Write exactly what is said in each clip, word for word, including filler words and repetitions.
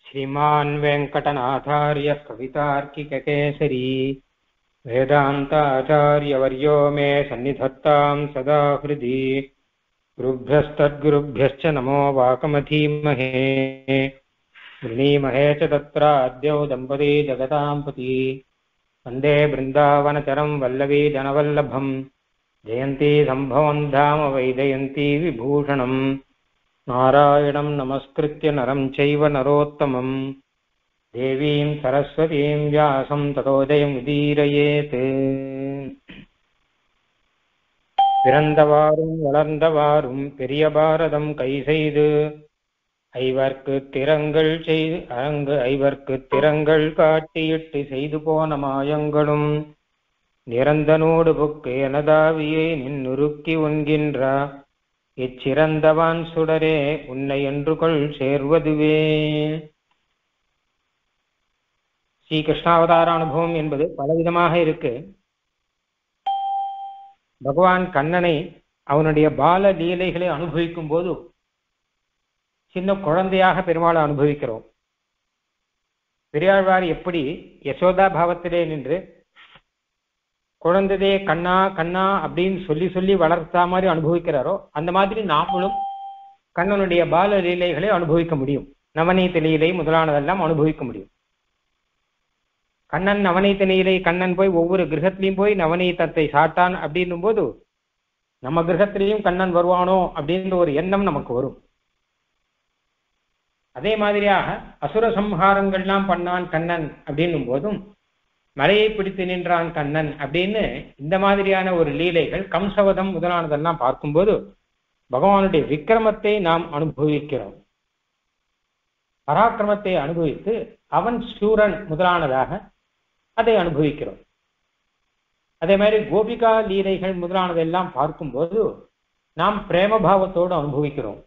श्रीमान् वेङ्कटनाथार्यः कवितार्किककेसरी वेदान्ताचार्यवर्यो मे सन्निधत्तां सदा हृदि गुरुभ्यस्तद्गुरुभ्यश्च नमो वाकमधीमहे वृणीमहे च तत्राद्यौ दम्पती जगतां पति वन्दे बृन्दावनचरं वल्लवी जनवल्लभम् जयन्ती सम्भवं धाम वैजयन्ती विभूषणम् नारायणं नमस्कृत्य नरं चैव नरोत्तमं देवीं सरस्वतीं व्यासं ततो जयमुदीरयेत् பிறந்தவாறும் வளர்ந்தவாறும் பெரிய பாரதம் கை செய்து ஐவர்க்கு திறங்கள் செய்து அரங்கு ஐவர்க்கு திறங்கள் காட்டியிட்டு செய்து போன மாயங்களும் நிரந்தனோடு புக்கு எனதாவியை நின்னுருக்கி உண்கின்ற இச்சிறந்தவான் சுடரே உன்னை என்று கொள் சேர்வதுவே. ஸ்ரீ கிருஷ்ணாவதார அனுபவம் என்பது பலவிதமாக இருக்கு. பகவான் கண்ணனை அவனுடைய பால லீலைகளை அனுபவிக்கும் போது சின்ன குழந்தையாக பெருமாளை அனுபவிக்கிறோம். பெரியாழ்வார் எப்படி யசோதா பாவத்திலே நின்று குழந்தைதே கண்ணா கண்ணா அப்படின்னு சொல்லி சொல்லி வளர்த்தா மாதிரி அனுபவிக்கிறாரோ அந்த மாதிரி நாமளும் கண்ணனுடைய பால லீலைகளை அனுபவிக்க முடியும். நவநீத லீலை முதலானதெல்லாம் அனுபவிக்க முடியும். கண்ணன் நவநீத லீலை கண்ணன் போய் ஒவ்வொரு கிரகத்திலையும் போய் நவநீதத்தை சாட்டான் அப்படின்னும் போது நம்ம கிரகத்திலையும் கண்ணன் வருவானோ அப்படின்ற ஒரு எண்ணம் நமக்கு வரும். அதே மாதிரியாக அசுர சம்ஹாரங்கள்லாம் பண்ணான் கண்ணன் அப்படின்னும் போதும் மலையை பிடித்து நின்றான் கண்ணன் அப்படின்னு இந்த மாதிரியான ஒரு லீலைகள் கம்சவதம் முதலானதெல்லாம் பார்க்கும்போது பகவானுடைய விக்கிரமத்தை நாம் அனுபவிக்கிறோம். பராக்கிரமத்தை அனுபவித்து அவன் சூரன் முதலானதாக அதை அனுபவிக்கிறோம். அதே மாதிரி கோபிகா லீலைகள் முதலானதெல்லாம் பார்க்கும்போது நாம் பிரேமபாவத்தோடு அனுபவிக்கிறோம்.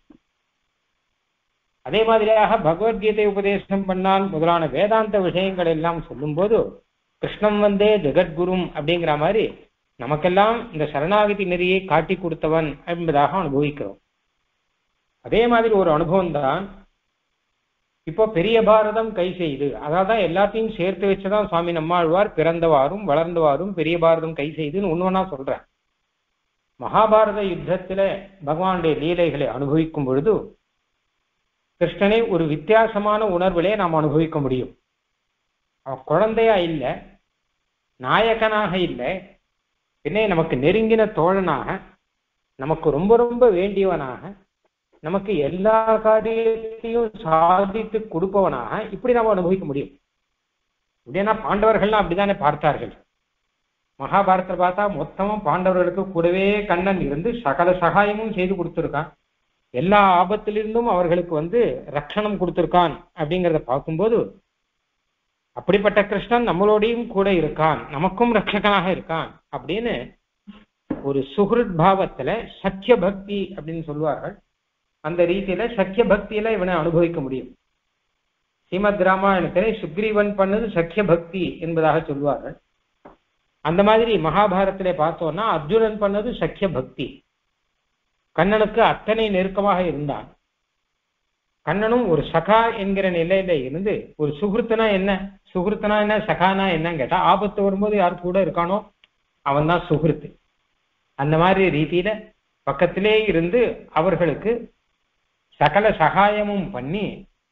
அதே மாதிரியாக பகவத்கீதை உபதேசம் பண்ணால் முதலான வேதாந்த விஷயங்கள் எல்லாம் சொல்லும் போது கிருஷ்ணம் வந்தே ஜெகத்குரும் அப்படிங்கிற மாதிரி நமக்கெல்லாம் இந்த சரணாகதி நெறியை காட்டி கொடுத்தவன் என்பதாக அனுபவிக்கிறோம். அதே மாதிரி ஒரு அனுபவம் தான் இப்போ பெரிய பாரதம் கை செய்து, அதான் எல்லாத்தையும் சேர்த்து வச்சுதான் சுவாமி நம்மாழ்வார் பிறந்தவாறும் வளர்ந்தவாறும் பெரிய பாரதம் கை செய்துன்னு ஒன்று ஒன்றா சொல்றேன். மகாபாரத யுத்தத்துல பகவானுடைய லீலைகளை அனுபவிக்கும் பொழுது கிருஷ்ணனை ஒரு வித்தியாசமான உணர்விலே நாம் அனுபவிக்க முடியும். அவன் குழந்தையா இல்லை, நாயகனாக இல்லை, பின்னே நமக்கு நெருங்கின தோழனாக, நமக்கு ரொம்ப ரொம்ப வேண்டியவனாக, நமக்கு எல்லா காரியத்தையும் சாதித்து கொடுப்பவனாக இப்படி நம்ம அனுபவிக்க முடியும். அப்படின்னா பாண்டவர்கள்லாம் அப்படித்தானே பார்த்தார்கள். மகாபாரதத்தில் பார்த்தா மொத்தமும் பாண்டவர்களுக்கு கூடவே கண்ணன் இருந்து சகல சகாயமும் செய்து கொடுத்துருக்கான். எல்லா ஆபத்திலிருந்தும் அவர்களுக்கு வந்து ரட்சணம் கொடுத்துருக்கான். அப்படிங்கிறத பார்க்கும்போது அப்படிப்பட்ட கிருஷ்ணன் நம்மளோடையும் கூட இருக்கான், நமக்கும் ரட்சகனாக இருக்கான் அப்படின்னு ஒரு சுஹ்ருத் பாவத்துல சக்கிய பக்தி அப்படின்னு சொல்லுவார்கள். அந்த ரீதியில சக்கிய பக்தியில இவனை அனுபவிக்க முடியும். ஸ்ரீமத் ராமாயணத்திலே சுக்ரீவன் பண்ணது சக்கிய பக்தி என்பதாக சொல்வார்கள். அந்த மாதிரி மகாபாரத்திலே பார்த்தோம்னா அர்ஜுனன் பண்ணது சக்கிய பக்தி. கண்ணனுக்கு அத்தனை நெருக்கமாக இருந்தான். கண்ணனும் ஒரு சகா என்கிற நிலையில இருந்து ஒரு சுகிருத்தனா என்ன, சுகிருத்தனா என்ன, சகானா என்னன்னு கேட்டா ஆபத்து வரும்போது யார் கூட இருக்கானோ அவன் தான் சுகிருத்து. அந்த மாதிரி ரீதியில பக்கத்திலே இருந்து அவர்களுக்கு சகல சகாயமும் பண்ணி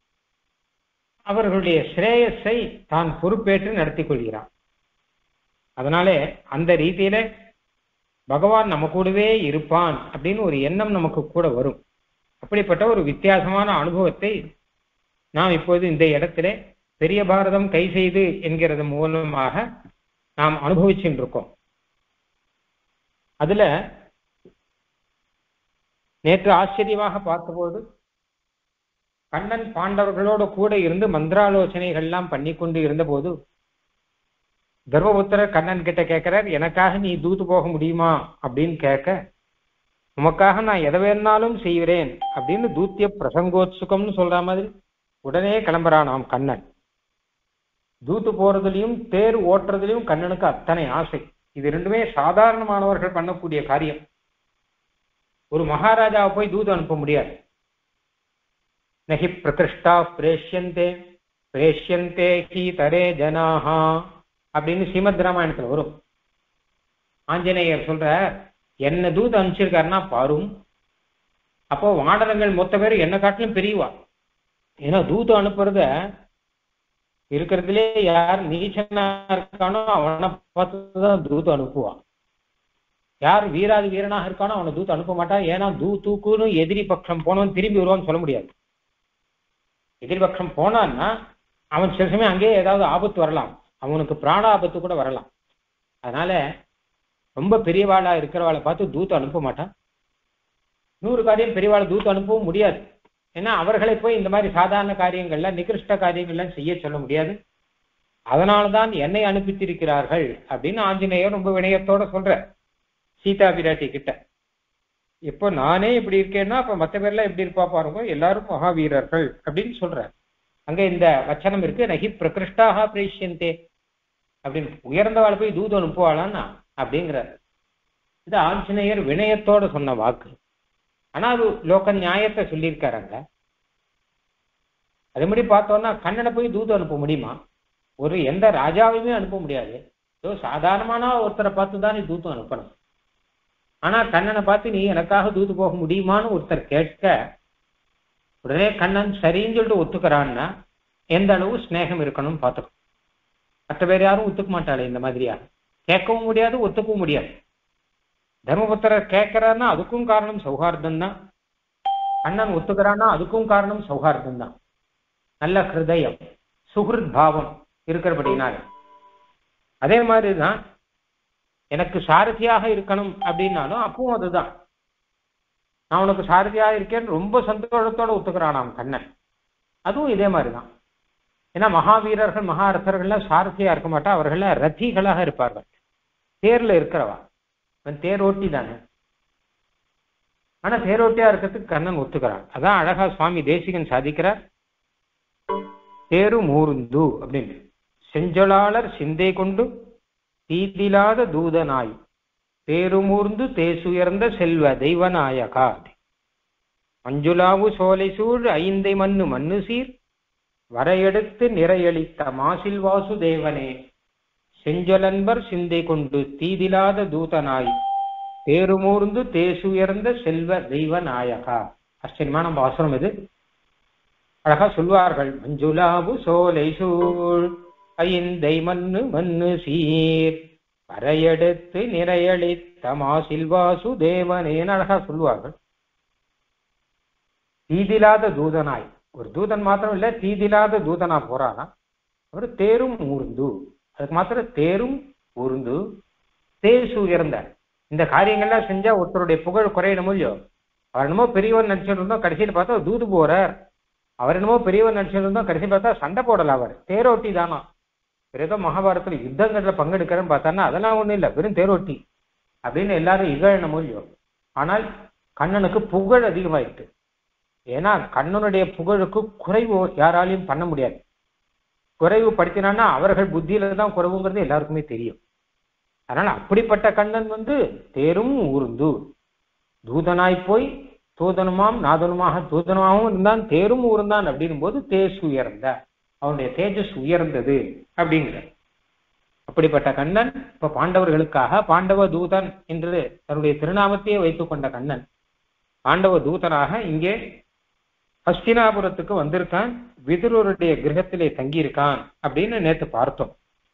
அவர்களுடைய ஸ்ரேயஸை தான் பொறுப்பேற்று நடத்தி கொள்கிறான். அதனாலே அந்த ரீதியில பகவான் நம்ம கூடவே இருப்பான் அப்படின்னு ஒரு எண்ணம் நமக்கு கூட வரும். அப்படிப்பட்ட ஒரு வித்தியாசமான அனுபவத்தை நாம் இப்போது இந்த இடத்துல பெரிய பாரதம் கை செய்து என்கிறது மூலமாக நாம் அனுபவிச்சுட்டு இருக்கோம். அதுல நேற்று ஆச்சரியமாக பார்த்தபோது கண்ணன் பாண்டவர்களோட கூட இருந்து மந்திராலோசனைகள்லாம் பண்ணி கொண்டு இருந்த போது தர்மபுத்திரர் கண்ணன் கிட்ட கேட்கிறார், எனக்காக நீ தூத்து போக முடியுமா அப்படின்னு கேட்க, உமக்காக நான் எதை வேணாலும் செய்கிறேன் அப்படின்னு தூத்திய பிரசங்கோத்சுகம்னு சொல்ற மாதிரி உடனே கிளம்புறான் நாம் கண்ணன். தூத்து போறதுலையும் தேர் ஓட்டுறதுலையும் கண்ணனுக்கு அத்தனை ஆசை. இது ரெண்டுமே சாதாரணமானவர்கள் பண்ணக்கூடிய காரியம். ஒரு மகாராஜாவை போய் தூது அனுப்ப முடியாது. நகி பிரகிருஷ்டா பிரேஷ்யந்தே பிரேஷ்யந்தே ஹீதரே ஜனாஹா அப்படின்னு ஸ்ரீமத் ராமாயணத்துல வரும். ஆஞ்சநேயர் சொல்ற, என்ன தூது அனுப்பிச்சிருக்காருன்னா பாரும். அப்போ வானரங்கள் மொத்த பேர் என்ன காட்டிலும் பெரியவா. ஏன்னா தூது அனுப்புறத இருக்கிறதுலே யார் நீச்சனா இருக்கானோ அவனை பார்த்துதான் தூது அனுப்புவான். யார் வீராதி வீரனாக இருக்கானோ அவனை தூத்து அனுப்ப மாட்டான். ஏன்னா தூ தூக்குன்னு எதிரி பட்சம் போனவன் திரும்பி வருவான்னு சொல்ல முடியாது. எதிரி பட்சம் போனான்னா அவன் சில சமயம் அங்கேயே ஏதாவது ஆபத்து வரலாம், அவனுக்கு பிராண ஆபத்து கூட வரலாம். அதனால ரொம்ப பெரியவாளா இருக்கிறவாளை பார்த்து தூத்து அனுப்ப மாட்டான். நூறு காரியம் பெரியவாளை தூத்து அனுப்பவும் முடியாது. ஏன்னா அவர்களை போய் இந்த மாதிரி சாதாரண காரியங்கள்ல நிகிருஷ்ட காரியங்கள்லாம் செய்ய சொல்ல முடியாது. அதனால்தான் என்னை அனுப்பித்திருக்கிறார்கள் அப்படின்னு ஆஞ்சநேயர் ரொம்ப வினயத்தோட சொல்ற சீதா பிராட்டி கிட்ட. இப்போ நானே இப்படி இருக்கேன்னா அப்ப மற்ற பேர்லாம் எப்படி இருப்பா பாருங்க, எல்லாரும் மகாவீரர்கள் அப்படின்னு சொல்ற. அங்க இந்த வச்சனம் இருக்கு, நகி பிரகிருஷ்டாக பிரேஷ்யந்தே அப்படின்னு. உயர்ந்தவாளை போய் தூது அனுப்புவாளான்னா அப்படிங்கிற இது ஆஞ்சநேயர் வினயத்தோட சொன்ன வாக்கு. ஆனா அது லோக நியாயத்தை சொல்லியிருக்காருங்க. அதே மாதிரி பார்த்தோம்னா கண்ணனை போய் தூது அனுப்ப முடியுமா? ஒரு எந்த ராஜாவையுமே அனுப்ப முடியாது. ஏதோ சாதாரணமான ஒருத்தரை பார்த்து தான் நீ தூத்து அனுப்பணும். ஆனா கண்ணனை பார்த்து நீ எனக்காக தூது போக முடியுமான்னு ஒருத்தர் கேட்க உடனே கண்ணன் சரின்னு சொல்லிட்டு ஒத்துக்கிறான்னா எந்த அளவு ஸ்நேகம் இருக்கணும்னு பார்த்துக்கணும். மற்ற பேர் யாரும் ஒத்துக்க மாட்டாளே இந்த மாதிரியா, கேட்கவும் முடியாது ஒத்துக்கவும் முடியாது. தர்மபுத்திரர் கேட்கிறான்னா அதுக்கும் காரணம் சௌஹார்தம் தான். கண்ணன் ஒத்துக்கிறான்னா அதுக்கும் காரணம் சௌஹார்தம் தான். நல்ல ஹிருதயம் சுஹிருத் பாவம் இருக்கிறபடினால. அதே மாதிரிதான் எனக்கு சாரதியாக இருக்கணும் அப்படின்னாலும் அப்பவும் அதுதான். நான் உனக்கு சாரதியாக இருக்கேன்னு ரொம்ப சந்தோஷத்தோட ஒத்துக்கிறானாம் கண்ணன். அதுவும் இதே மாதிரிதான். ஏன்னா மகாவீரர்கள் மகாரசர்கள்லாம் சாரதியா இருக்க மாட்டா, அவர்கள ரத்திகளாக இருப்பார்கள். தேர்ல இருக்கிறவா, தேரோட்டி தானே. ஆனா தேரோட்டியா இருக்கிறதுக்கு கண்ணன் ஒத்துக்கிறான். அதான் அழகா சுவாமி தேசிகன் சாதிக்கிறார், தேரு மூருந்து அப்படின்னு. செஞ்சொலாளர் சிந்தை கொண்டு தீதிலாத தூதனாய் பேருமூர்ந்து தேசுயர்ந்த செல்வ தெய்வநாயகா. மஞ்சுளாவு சோலை சூழ் ஐந்தை மண்ணு மண்ணு சீர் வரையெடுத்து நிறையளித்த மாசில் வாசுதேவனே செஞ்சொலன்பர் சிந்தை கொண்டு தீதிலாத தூதனாய் பேருமூர்ந்து தேசுயர்ந்த செல்வ தெய்வநாயகா. ஆச்சரியமான பாசுரம் இது. அழகா சொல்வார்கள், மஞ்சுளாவு சோலை சூழ் ஐந்தை மண்ணு மண்ணு சீர் வரையெடுத்து நிறையளித்த மாசில் வாசுதேவனேன்னு அழகா சொல்வார்கள். தீதிலாத தூதனாய், ஒரு தூதன் மாத்திரம் இல்ல, தீதிலாத தூதனா போறானா. அவர் தேரும் ஊர்ந்து, அதுக்கு மாத்திரம் தேரும் ஊர்ந்து தேசு உயர்ந்த. இந்த காரியங்கள்லாம் செஞ்சா ஒருத்தருடைய புகழ் குறையணும் இல்லையோ. அவர் என்னமோ பெரியவர் நினைச்சிட்டு இருந்தோம், கடைசியில் பார்த்தா தூது போறார். அவர் என்னமோ பெரியவர் நினைச்சிட்டு இருந்தோம், கடைசி பார்த்தா சண்டை போடல. அவர் தேரோட்டி தானா. ஏதோ மகாபாரதத்துல யுத்தங்கள்ல பங்கெடுக்கிறேன்னு பார்த்தாருன்னா அதெல்லாம் ஒண்ணும் இல்லை, வெறும் தேரோட்டி அப்படின்னு எல்லாரும் இகழணும் இல்லையோ. ஆனால் கண்ணனுக்கு புகழ் அதிகமாயிட்டு. ஏன்னா கண்ணனுடைய புகழுக்கு குறைவு யாராலையும் பண்ண முடியாது. குறைவு படுத்தினான்னா அவர்கள் புத்தியில தான் குறைவுங்கிறது எல்லாருக்குமே தெரியும். அதனால அப்படிப்பட்ட கண்ணன் வந்து தேரும் ஊர்ந்து தூதனாய் போய் தூதனுமாம் நாதனுமாக தூதனமாகவும் இருந்தான், தேரும் ஊர்ந்தான் அப்படின்னும் போது தேசு உயர்ந்த, அவனுடைய தேஜஸ் உயர்ந்தது அப்படிங்கிற. அப்படிப்பட்ட கண்ணன் இப்ப பாண்டவர்களுக்காக பாண்டவ தூதன் என்று தன்னுடைய திருநாமத்தையே வைத்துக் கொண்ட கண்ணன் பாண்டவ தூதனாக இங்கே ஹஸ்தினாபுரத்துக்கு வந்திருக்கான். விதுரருடைய கிரகத்திலே தங்கியிருக்கான் அப்படின்னு நேற்று பார்த்தோம்.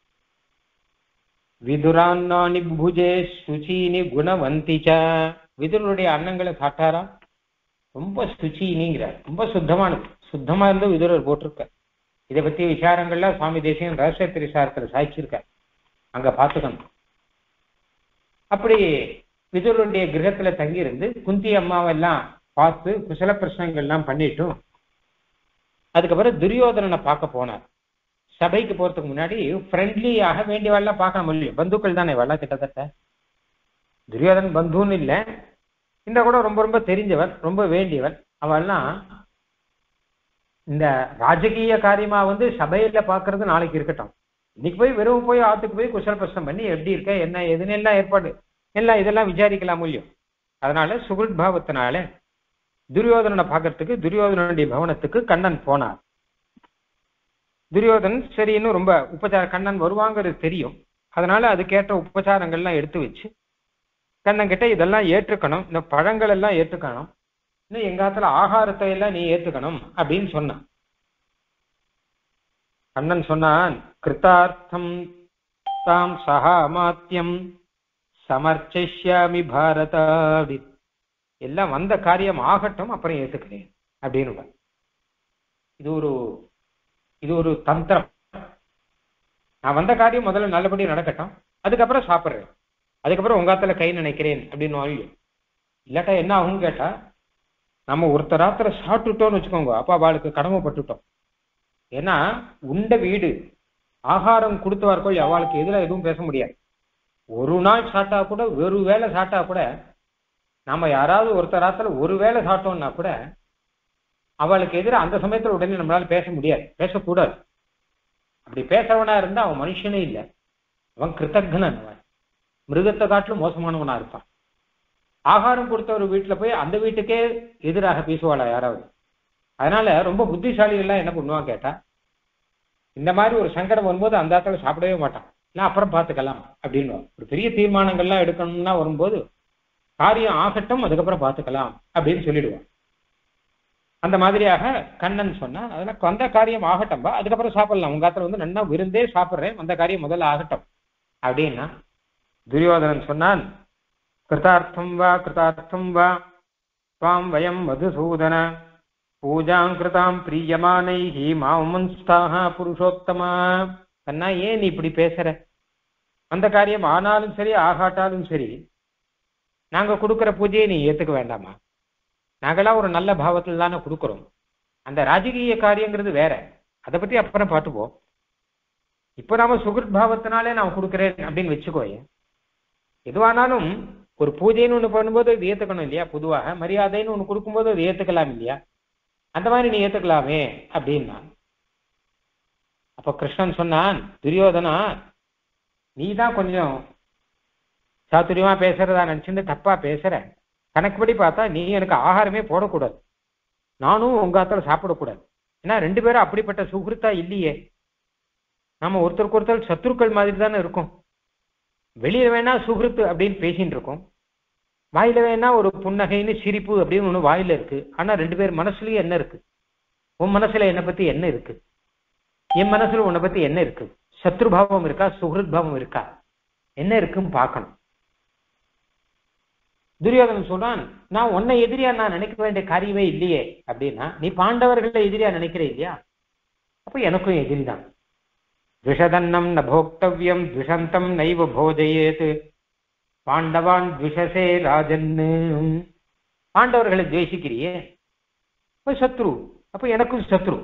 விதுரான்னானி புஜே சுச்சீனி குணவந்திச்ச. விதுரருடைய அன்னங்களை சாட்டாரா, ரொம்ப சுச்சீனிங்கிறார், ரொம்ப சுத்தமானது. சுத்தமா இருந்து விதுரர் போட்டிருக்க. இதை பற்றிய விசாரங்கள்ல சுவாமி தேசிகன் ரகசிய திரிசாரத்தில் சாய்ச்சிருக்கார், அங்க பார்த்துக்கணும். அப்படி விதுரருடைய கிரகத்துல தங்கியிருந்து குந்தி அம்மாவெல்லாம் பார்த்து குசல பிரச்சனைகள்லாம் பண்ணிட்டும் அதுக்கப்புறம் துரியோதனனை பார்க்க போனார். சபைக்கு போறதுக்கு முன்னாடி ஃப்ரெண்ட்லியாக வேண்டியவாள்லாம் பார்க்க முடியும், பந்துக்கள் தானே வரலாம் கிட்டத்தட்ட. துரியோதனன் பந்துன்னு இல்லை, இந்த கூட ரொம்ப ரொம்ப தெரிஞ்சவர், ரொம்ப வேண்டியவர். அவெல்லாம் இந்த ராஜகீய காரியமா வந்து சபையில பாக்குறது நாளைக்கு இருக்கட்டும், இன்னைக்கு போய் வெறும் போய் ஆத்துக்கு போய் குசல பிரச்சனை பண்ணி எப்படி இருக்க என்ன எதுன்னு எல்லாம் ஏற்பாடு எல்லாம் இதெல்லாம் விசாரிக்கலாம் முடியும். அதனால சுகுட் பாவத்தினால துரியோதனனை பார்க்கறதுக்கு துரியோதனனுடைய பவனத்துக்கு கண்ணன் போனார். துரியோதன் சரின்னு ரொம்ப உபச்சார கண்ணன் வருவாங்கிறது தெரியும். அதனால அதுக்கேற்ற உபச்சாரங்கள்லாம் எடுத்து வச்சு கண்ணன் கிட்ட இதெல்லாம் ஏற்றுக்கணும், இந்த பழங்கள் எல்லாம் ஏற்றுக்கணும், இன்னும் எங்காத்துல ஆகாரத்தை எல்லாம் நீ ஏற்றுக்கணும் அப்படின்னு சொன்னான். கண்ணன் சொன்னான், கிருத்தார்த்தம் தாம் சகாமாத்தியம் சமர்ச்சிஷ்யாமி பாரத, அப்படி எல்லாம் வந்த காரியம் ஆகட்டும் அப்புறம் ஏத்துக்கிறேன் அப்படின்னு. இது ஒரு இது ஒரு தந்திரம். நான் வந்த காரியம் முதல்ல நல்லபடி நடக்கட்டும், அதுக்கப்புறம் சாப்பிட்றேன், அதுக்கப்புறம் உங்காத்துல கை நினைக்கிறேன் அப்படின்னு வாங்கி. இல்லாட்டா என்ன ஆகும் கேட்டா, நம்ம ஒருத்தர் ராத்திர சாப்பிட்டுட்டோம்னு வச்சுக்கோங்க, அப்பா அவளுக்கு கடமைப்பட்டுட்டோம். ஏன்னா உண்ட வீடு ஆகாரம் கொடுத்தவார்கள் அவளுக்கு எதிராக எதுவும் பேச முடியாது. ஒரு நாள் சாப்பிட்டா கூட, ஒரு வேளை சாப்பிட்டா கூட, நம்ம யாராவது ஒருத்தர் ராத்திர ஒரு வேளை சாப்பிட்டோம்னா கூட அவளுக்கு எதிராக அந்த சமயத்துல உடனே நம்மளால பேச முடியாது, பேசக்கூடாது. அப்படி பேசவனா இருந்தா அவன் மனுஷனே இல்லை, அவன் கிருத்தக்னன், அவன் மிருகத்தை காட்டிலும் மோசமானவனா இருப்பான். ஆகாரம் கொடுத்த ஒரு வீட்டுல போய் அந்த வீட்டுக்கே எதிராக பேசுவாளா யாராவது? அதனால ரொம்ப புத்திசாலிகள்லாம் என்ன பண்ணுவான் கேட்டா, இந்த மாதிரி ஒரு சங்கடம் வரும்போது அந்த இடத்துல சாப்பிடவே மாட்டான், இல்லை அப்புறம் பார்த்துக்கலாம் அப்படின்னு. ஒரு பெரிய தீர்மானங்கள்லாம் எடுக்கணும்னா வரும்போது காரியம் ஆகட்டும் அதுக்கப்புறம் பார்த்துக்கலாம் அப்படின்னு சொல்லிடுவான். அந்த மாதிரியாக கண்ணன் சொன்னா, அதெல்லாம் வந்த காரியம் ஆகட்டும்பா அதுக்கப்புறம் சாப்பிடலாம், உங்க காலத்துல வந்து நன்னா விருந்தே சாப்பிட்றேன், வந்த காரியம் முதல்ல ஆகட்டும் அப்படின்னா. துரியோதனன் சொன்னான், கிருதார்த்தம் வா கிருதார்த்தம் வா துவாம் வயம் மதுசூதன பூஜாம் கிருதாம் பிரியமானைஹி மாமன்ஸ்தாக புருஷோத்தமா. கண்ணா ஏன் நீ இப்படி பேசுற? அந்த காரியம் ஆனாலும் சரி ஆகாட்டாலும் சரி நாங்க கொடுக்குற பூஜையை நீ ஏத்துக்க வேண்டாமா? நாங்களாம் ஒரு நல்ல பாவத்துல தானே கொடுக்குறோம். அந்த ராஜகீய காரியங்கிறது வேற, அதை பத்தி அப்புறம் பார்த்துப்போம். இப்போ நாம சுகிருத் பாவத்தினாலே நான் கொடுக்குறேன் அப்படின்னு வச்சுக்கோயே. எதுவானாலும் ஒரு பூஜைன்னு ஒண்ணு பண்ணும்போது அது ஏத்துக்கணும் இல்லையா? பொதுவாக மரியாதைன்னு ஒண்ணு கொடுக்கும்போது அது ஏத்துக்கலாம் இல்லையா? அந்த மாதிரி நீ ஏத்துக்கலாமே அப்படின்னா. அப்ப கிருஷ்ணன் சொன்னான், துரியோதனா நீ தான் கொஞ்சம் சாத்துரியமா பேசுறதா நினைச்சுட்டு தப்பா பேசுற. கணக்குப்படி பார்த்தா நீ எனக்கு ஆகாரமே போடக்கூடாது, நானும் உங்க ஆத்துல சாப்பிடக்கூடாது. ஏன்னா ரெண்டு பேரும் அப்படிப்பட்ட சுகிருத்தா இல்லையே. நாம ஒருத்தருக்கு ஒருத்தர் சத்துருக்கள் மாதிரி தானே இருக்கும். வெளியில வேணா சுகிருத்து அப்படின்னு பேசிட்டு இருக்கோம், வாயில வேணா ஒரு புன்னகைன்னு சிரிப்பு அப்படின்னு ஒண்ணு வாயில இருக்கு. ஆனா ரெண்டு பேர் மனசுலயும் என்ன இருக்கு? உன் மனசுல என்னை பத்தி என்ன இருக்கு, என் மனசுல உன்னை பத்தி என்ன இருக்கு? சத்ருபாவம் இருக்கா சுகிருத் பாவம் இருக்கா, என்ன இருக்குன்னு பார்க்கணும். துரியோதனன் சொல்றான், நான் உன்னை எதிரியா நான் நினைக்க வேண்டிய காரியமே இல்லையே அப்படின்னா, நீ பாண்டவர்களை எதிரியா நினைக்கிற இல்லையா? அப்ப எனக்கும் எதிரிதான். துஷதன்னம் ந போக்தவ்யம் துஷந்தம் நைவ போஜயேத் பாண்டவான் துஷசே ராஜன்னு. பாண்டவர்களை துவேஷிக்கிறியே, அப்ப சத்ரு, அப்ப எனக்கும் சத்ரு.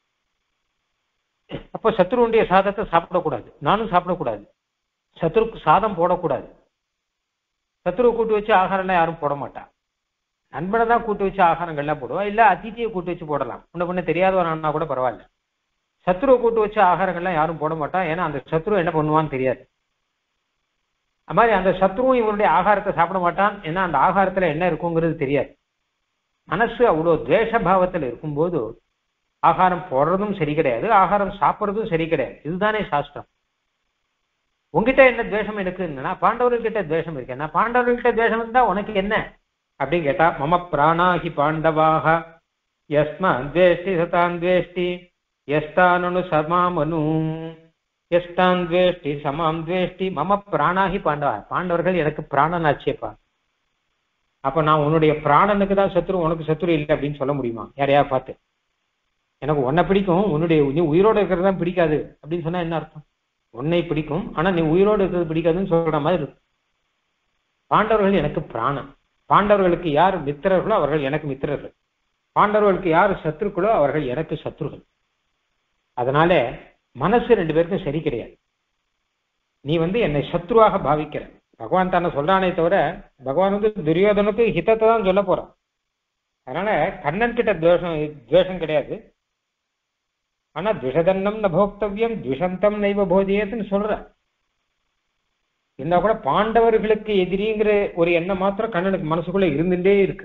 அப்ப சத்ருடைய சாதத்தை சாப்பிடக்கூடாது, நானும் சாப்பிடக்கூடாது. சத்ருக்கு சாதம் போடக்கூடாது. சத்ருவை கூட்டு வச்சு ஆகாரம்லாம் யாரும் போட மாட்டா. நண்பனை தான் கூட்டு வச்சு ஆகாரங்கள்லாம் போடுவா, இல்ல அதிதியை கூட்டு வச்சு போடலாம், முன்ன பொண்ணு தெரியாதவனா கூட பரவாயில்ல. சத்ருவை கூட்டு வச்சு ஆகாரங்கள்லாம் யாரும் போட மாட்டா, ஏன்னா அந்த சத்ரு என்ன பண்ணுவான்னு தெரியாது. அது மாதிரி அந்த சத்ருவும் இவருடைய ஆகாரத்தை சாப்பிட மாட்டான், ஏன்னா அந்த ஆகாரத்துல என்ன இருக்குங்கிறது தெரியாது. மனசு அவ்வளவு துவேஷ பாவத்தில் இருக்கும்போது ஆகாரம் போடுறதும் சரி கிடையாது, ஆகாரம் சாப்பிட்றதும் சரி கிடையாது. இதுதானே சாஸ்திரம். உங்ககிட்ட என்ன துவேஷம் இருக்குன்னா, பாண்டவர்கிட்ட துவேஷம் இருக்கு. என்ன பாண்டவர்கிட்ட துவேஷம் இருந்தா உனக்கு என்ன அப்படின்னு கேட்டா, மம பிராணாகி பாண்டவாக யஸ்மா துவேஷ்டி சதான் துவேஷ்டி யஸ்தானு சமாமனு யஸ்தான் துவேஷ்டி சமாம் துவேஷ்டி மம பிராணாகி பாண்டவா. பாண்டவர்கள் எனக்கு பிராணன் ஆச்சேப்பா. அப்ப நான் உன்னுடைய பிராணனுக்கு தான் சத்ரு, உனக்கு சத்ரு இல்லை அப்படின்னு சொல்ல முடியுமா யாரையா பார்த்து? எனக்கு உன்னை பிடிக்கும், உன்னுடைய நீ உயிரோடு இருக்கிறது தான் பிடிக்காது அப்படின்னு சொன்னா என்ன அர்த்தம்? உன்னை பிடிக்கும் ஆனா நீ உயிரோடு இருக்கிறது பிடிக்காதுன்னு சொல்ற மாதிரி இருக்கு. பாண்டவர்கள் எனக்கு பிராணன். பாண்டவர்களுக்கு யார் மித்திரர்களோ அவர்கள் எனக்கு மித்திரர்கள், பாண்டவர்களுக்கு யார் சத்ருக்களோ அவர்கள் எனக்கு சத்ருகள். அதனால மனசு ரெண்டு பேருக்கும் சரி கிடையாது. நீ வந்து என்னை சத்ருவாக பாவிக்கிற. பகவான் தானே சொல்றானே தவிர பகவான் வந்து துரியோதனுக்கு ஹிதத்தை தான் சொல்ல போறான். அதனால கண்ணன் கிட்ட துவேஷம் துவேஷம் கிடையாது. ஆனா துஷதன்னம் ந போக்தவ்யம் துஷந்தம் நைவ போஜயேத்துன்னு சொல்ற. இருந்தா கூட பாண்டவர்களுக்கு எதிரிங்கிற ஒரு எண்ணம் மாத்திரம் கண்ணனுக்கு மனசுக்குள்ள இருந்துட்டே இருக்கு.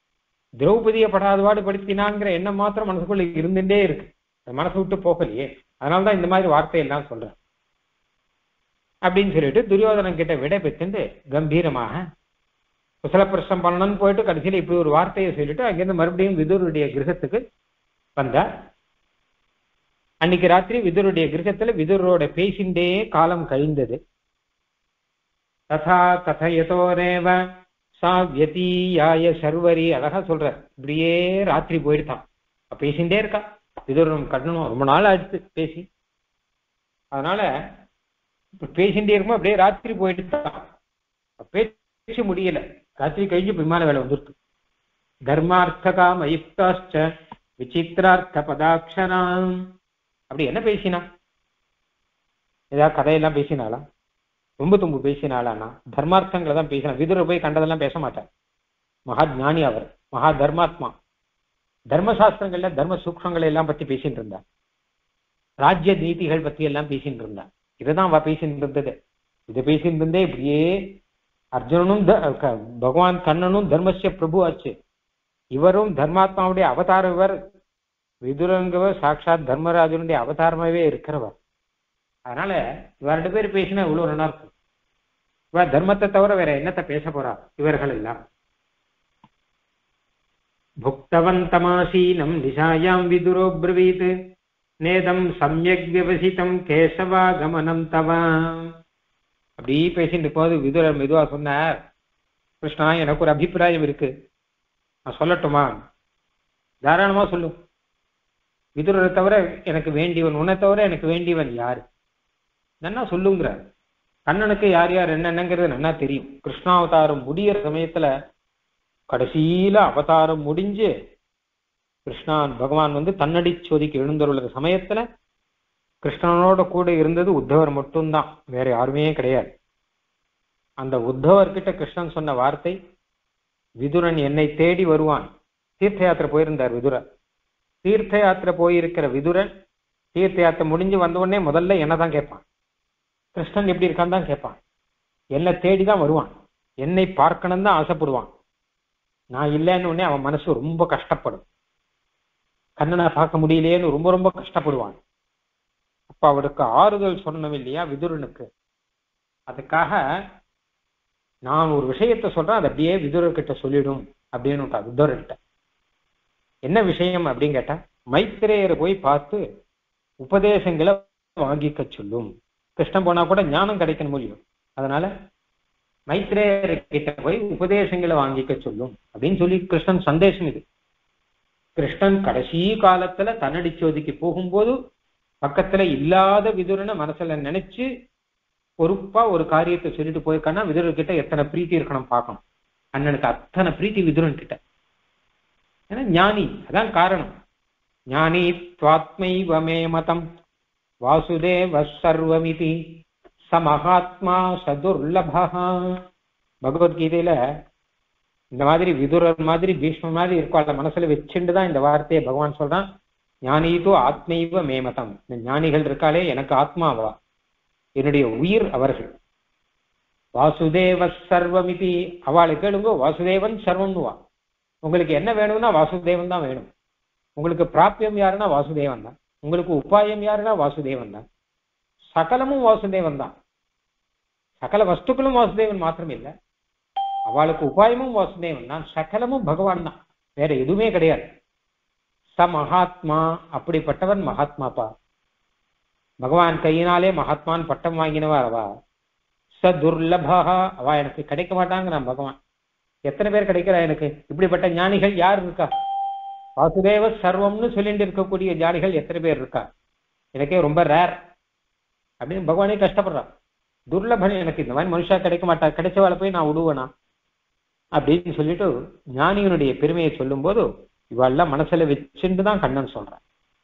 திரௌபதியை படாதவாடு படுத்தினான்ங்கிற எண்ணம் மாத்திரம் மனசுக்குள்ள இருந்துட்டே இருக்கு, மனசு விட்டு போகலையே. அதனால்தான் இந்த மாதிரி வார்த்தையெல்லாம் சொல்றேன் அப்படின்னு சொல்லிட்டு துரியோதனன் கிட்ட விடை பெற்று கம்பீரமாக குசல பிரசம் பண்ணணும்னு போயிட்டு கடைசியில் இப்படி ஒரு வார்த்தையை சொல்லிட்டு அங்கிருந்து மறுபடியும் விதுருடைய கிரகத்துக்கு வந்தார். அன்னைக்கு ராத்திரி விதுருடைய கிரகத்துல விதுரோட பேசிண்டே காலம் கழிந்தது. ததா கதையதோரேவ சா வியதீயாய சர்வரி, அழகா சொல்ற. இப்படியே ராத்திரி போயிடுதான், பேசிண்டே இருக்கா. விதுரன் கட்டணும் ரொம்ப நாள் ஆயிடுச்சு பேசி, அதனால பேசிண்டே இருக்கும். அப்படியே ராத்திரி போயிட்டு தான், பேசி முடியல. ராத்திரி கழிஞ்சு விமான வேலை வந்துருக்கு. தர்மார்த்தகா மயுக்தாச்ச விசித்திரார்த்த பதாட்சராம். அப்படி என்ன பேசினா? ஏதாவது கதையெல்லாம் பேசினாளா? ரொம்ப தும்பு பேசினாளானா? தர்மார்த்தங்களை தான் பேசினா. விதுர போய் கண்டதெல்லாம் பேச மாட்டார். மகா ஜானி அவர், மகா தர்மாத்மா. தர்மசாஸ்திரங்கள்ல தர்ம சூக்ஷங்களை எல்லாம் பத்தி பேசிட்டு இருந்தார். ராஜ்ய நீதிகள் பத்தி எல்லாம் பேசிட்டு இருந்தார். இதுதான் அவ பேசிட்டு இருந்தது. இதை பேசிட்டு இருந்தே இப்படியே அர்ஜுனனும் பகவான் கண்ணனும் தர்மசிய பிரபு ஆச்சு. இவரும் தர்மாத்மாவுடைய அவதாரம். இவர் விதுரங்கவர் சாட்சாத் தர்மராஜனுடைய அவதாரமாவே இருக்கிறவர். அதனால இவர் ரெண்டு பேர் பேசினா இவ்வளவு நல்லா இருக்கும். இவர் தர்மத்தை தவிர வேற என்னத்தை பேச போறா இவர்கள் எல்லாம். புக்தவந்தமாசீனம் நிசாயாம் விதுரோ ப்ரவீத் நேதம் சம்யக் விவசிதம் கேசவாகமனம் தவாம். அப்படி பேசிட்டு போது விதுரர் மெதுவா சொன்னார், கிருஷ்ணா எனக்கு ஒரு அபிப்பிராயம் இருக்கு, நான் சொல்லட்டுமா? தாராளமா சொல்லும். விதுரரை தவிர எனக்கு வேண்டியவன், உன்னை தவிர எனக்கு வேண்டியவன் யாரு? நன்னா சொல்லுங்கிறார். கண்ணனுக்கு யார் யார் என்னென்னங்கிறது நன்னா தெரியும். கிருஷ்ணாவதாரம் முடிகிற சமயத்துல கடைசியில அவதாரம் முடிஞ்சு கிருஷ்ணான் பகவான் வந்து தன்னடி சோதிக்கு எழுந்துள்ள சமயத்துல கிருஷ்ணனோட கூட இருந்தது உத்தவர் மட்டும்தான், வேற யாருமே கிடையாது. அந்த உத்தவர்கிட்ட கிருஷ்ணன் சொன்ன வார்த்தை, விதுரன் என்னை தேடி வருவான். தீர்த்த யாத்திரை போயிருந்தார் விதுரன். தீர்த்த யாத்திரை போயிருக்கிற விதுரன் தீர்த்த யாத்திரை முடிஞ்சு வந்த உடனே முதல்ல என்னதான் கேட்பான், கிருஷ்ணன் எப்படி இருக்கான்னு தான் கேட்பான். என்னை தேடிதான் வருவான், என்னை பார்க்கணும் தான் ஆசைப்படுவான். நான் இல்லைன்னு உடனே அவன் மனசு ரொம்ப கஷ்டப்படும். கண்ணனை பார்க்க முடியலையேன்னு ரொம்ப ரொம்ப கஷ்டப்படுவான். அப்ப அவருக்கு ஆறுதல் சொன்னோம் இல்லையா விதுரனுக்கு, அதுக்காக நான் ஒரு விஷயத்த சொல்றேன், அதை அப்படியே விதுரர்கிட்ட சொல்லிடும் அப்படின்னு விதுரர்கிட்ட. என்ன விஷயம் அப்படின்னு கேட்டா, மைத்திரேயரை போய் பார்த்து உபதேசங்களை வாங்கிக்க சொல்லும். கிருஷ்ணன் போனா கூட ஞானம் கிடைக்கணும் முடியும், அதனால மைத்திரேயர் கிட்ட போய் உபதேசங்களை வாங்கிக்க சொல்லும் அப்படின்னு சொல்லி கிருஷ்ணன் சந்தேசம் இது. கிருஷ்ணன் கடைசி காலத்துல தன்னடி சோதிக்கு போகும்போது பக்கத்துல இல்லாத விதுரனை மனசுல நினைச்சு பொறுப்பா ஒரு காரியத்தை சொல்லிட்டு போயிருக்கான்னா விதுரர்கிட்ட எத்தனை பிரீத்தி இருக்கணும் பார்க்கணும். அண்ணனுக்கு அத்தனை பிரீத்தி விதுரன் கிட்ட. ஏன்னா ஞானி, அதான் காரணம். ஞானி துவாத்மைவ மே மதம் வாசுதேவ சர்வமிதி சமகாத்மா சதுர்லபா. பகவத்கீதையில இந்த மாதிரி விதுரர் மாதிரி பீஷ்ம மாதிரி இருக்கும், அந்த மனசுல வச்சுட்டு தான் இந்த வார்த்தையை பகவான் சொல்றான். ஞானீதோ ஆத்மைவ மேமதம். இந்த ஞானிகள் இருக்காளே எனக்கு ஆத்மாவா, என்னுடைய உயிர் அவர்கள். வாசுதேவ சர்வமிதி, அவளை கேளுங்க, வாசுதேவன் சர்வம்னுவா. உங்களுக்கு என்ன வேணும்னா வாசுதேவன் தான் வேணும். உங்களுக்கு பிராபியம் யாருன்னா வாசுதேவன் தான். உங்களுக்கு உபாயம் யாருன்னா வாசுதேவன் தான். சகலமும் வாசுதேவன் தான். சகல வஸ்துக்களும் வாசுதேவன் மாத்திரம் இல்லை, அவளுக்கு உபாயமும் வாசுதேவன் தான். சகலமும் பகவான் தான், வேற எதுவுமே கிடையாது. ச மகாத்மா, அப்படிப்பட்டவன் மகாத்மாப்பா. பகவான் கையினாலே மகாத்மான் பட்டம் வாங்கினவர் அவா. ச துர்லபா, அவா எனக்கு கிடைக்க மாட்டாங்க. நான் பகவான் எத்தனை பேர் கிடைக்கிறா எனக்கு? இப்படிப்பட்ட ஞானிகள் யார் இருக்கா? வாசுதேவ சர்வம்னு சொல்லிட்டு இருக்கக்கூடிய ஞானிகள் எத்தனை பேர் இருக்கா? எனக்கே ரொம்ப ரேர் அப்படின்னு பகவானே கஷ்டப்படுறான். துர்லபன், எனக்கு இந்த மாதிரி மனுஷா கிடைக்க மாட்டா, கிடைச்சவாளை போய் நான் விடுவேனா அப்படின்னு சொல்லிட்டு ஞானியனுடைய பெருமையை சொல்லும் போது இவெல்லாம் மனசுல வச்சுட்டு தான் கண்ணன் சொல்றான்.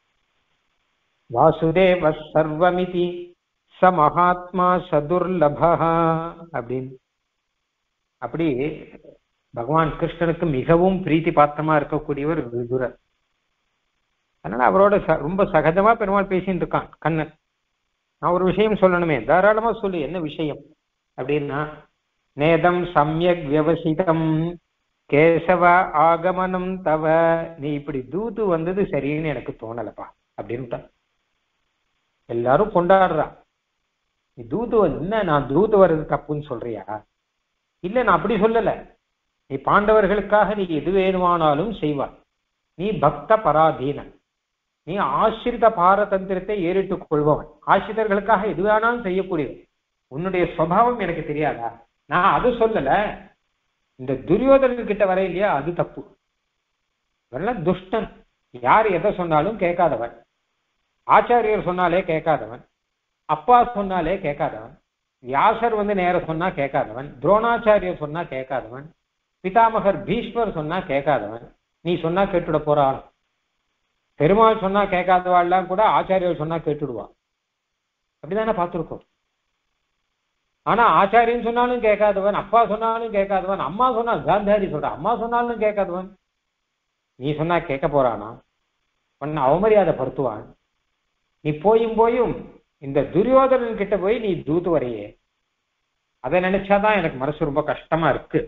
வாசுதேவ சர்வமிதி ச மகாத்மா சதுர்லபா அப்படின்னு. அப்படி பகவான் கிருஷ்ணனுக்கு மிகவும் பிரீத்தி பாத்திரமா இருக்கக்கூடியவர் விதுரர். அதனால அவரோட ரொம்ப சகஜமா பெருமாள் பேசிட்டு இருக்கான் கண்ணன். நான் ஒரு விஷயம் சொல்லணுமே, தாராளமா சொல்லு. என்ன விஷயம் அப்படின்னா, நேதம் சம்யக் வியவசிதம் கேசவ ஆகமனம் தவ. நீ இப்படி தூது வந்தது சரின்னு எனக்கு தோணலப்பா அப்படின்ட்டான். எல்லாரும் கொண்டாடுறா. நீ தூது என்ன நான் தூது வர்றது தப்புன்னு சொல்றியா? இல்ல, நான் அப்படி சொல்லல. நீ பாண்டவர்களுக்காக நீ எது வேணுமானாலும் செய்வாய். நீ பக்த பராதீனன், நீ ஆசிரித பாரதந்திரத்தை ஏறிட்டுக் கொள்பவன், ஆசிரியர்களுக்காக எது வேணாலும் செய்யக்கூடியவன். உன்னுடைய சுபாவம் எனக்கு தெரியாதா? நான் அது சொல்லல. இந்த துரியோதனன் கிட்ட வர இல்லையா, அது தப்பு. இவரெல்லாம் துஷ்டன், யார் எதை சொன்னாலும் கேட்காதவன், ஆச்சாரியர் சொன்னாலே கேட்காதவன், அப்பா சொன்னாலே கேட்காதவன், வியாசர் வந்து நேர சொன்னா கேட்காதவன், துரோணாச்சாரியர் சொன்னா கேட்காதவன், பிதாமகர் பீஷ்மர் சொன்னா கேட்காதவன். நீ சொன்னா கேட்டுட போறான். பெருமாள் சொன்னா கேட்காதவாள்லாம் கூட ஆச்சாரியர் சொன்னா கேட்டுடுவான். அப்படிதானே பார்த்துருக்கோம். ஆனா ஆச்சாரியன் சொன்னாலும் கேட்காதவன், அப்பா சொன்னாலும் கேட்காதவன், அம்மா சொன்னா காந்தாரி சொல்ற அம்மா சொன்னாலும் கேட்காதவன், நீ சொன்னா கேட்க போறானா? உன்னை அவமரியாதை படுத்துவான். நீ போயும் போயும் இந்த துரியோதனன் கிட்ட போய் நீ தூத்து வரையே, அதை நினைச்சாதான் எனக்கு மனசு ரொம்ப கஷ்டமா இருக்கு.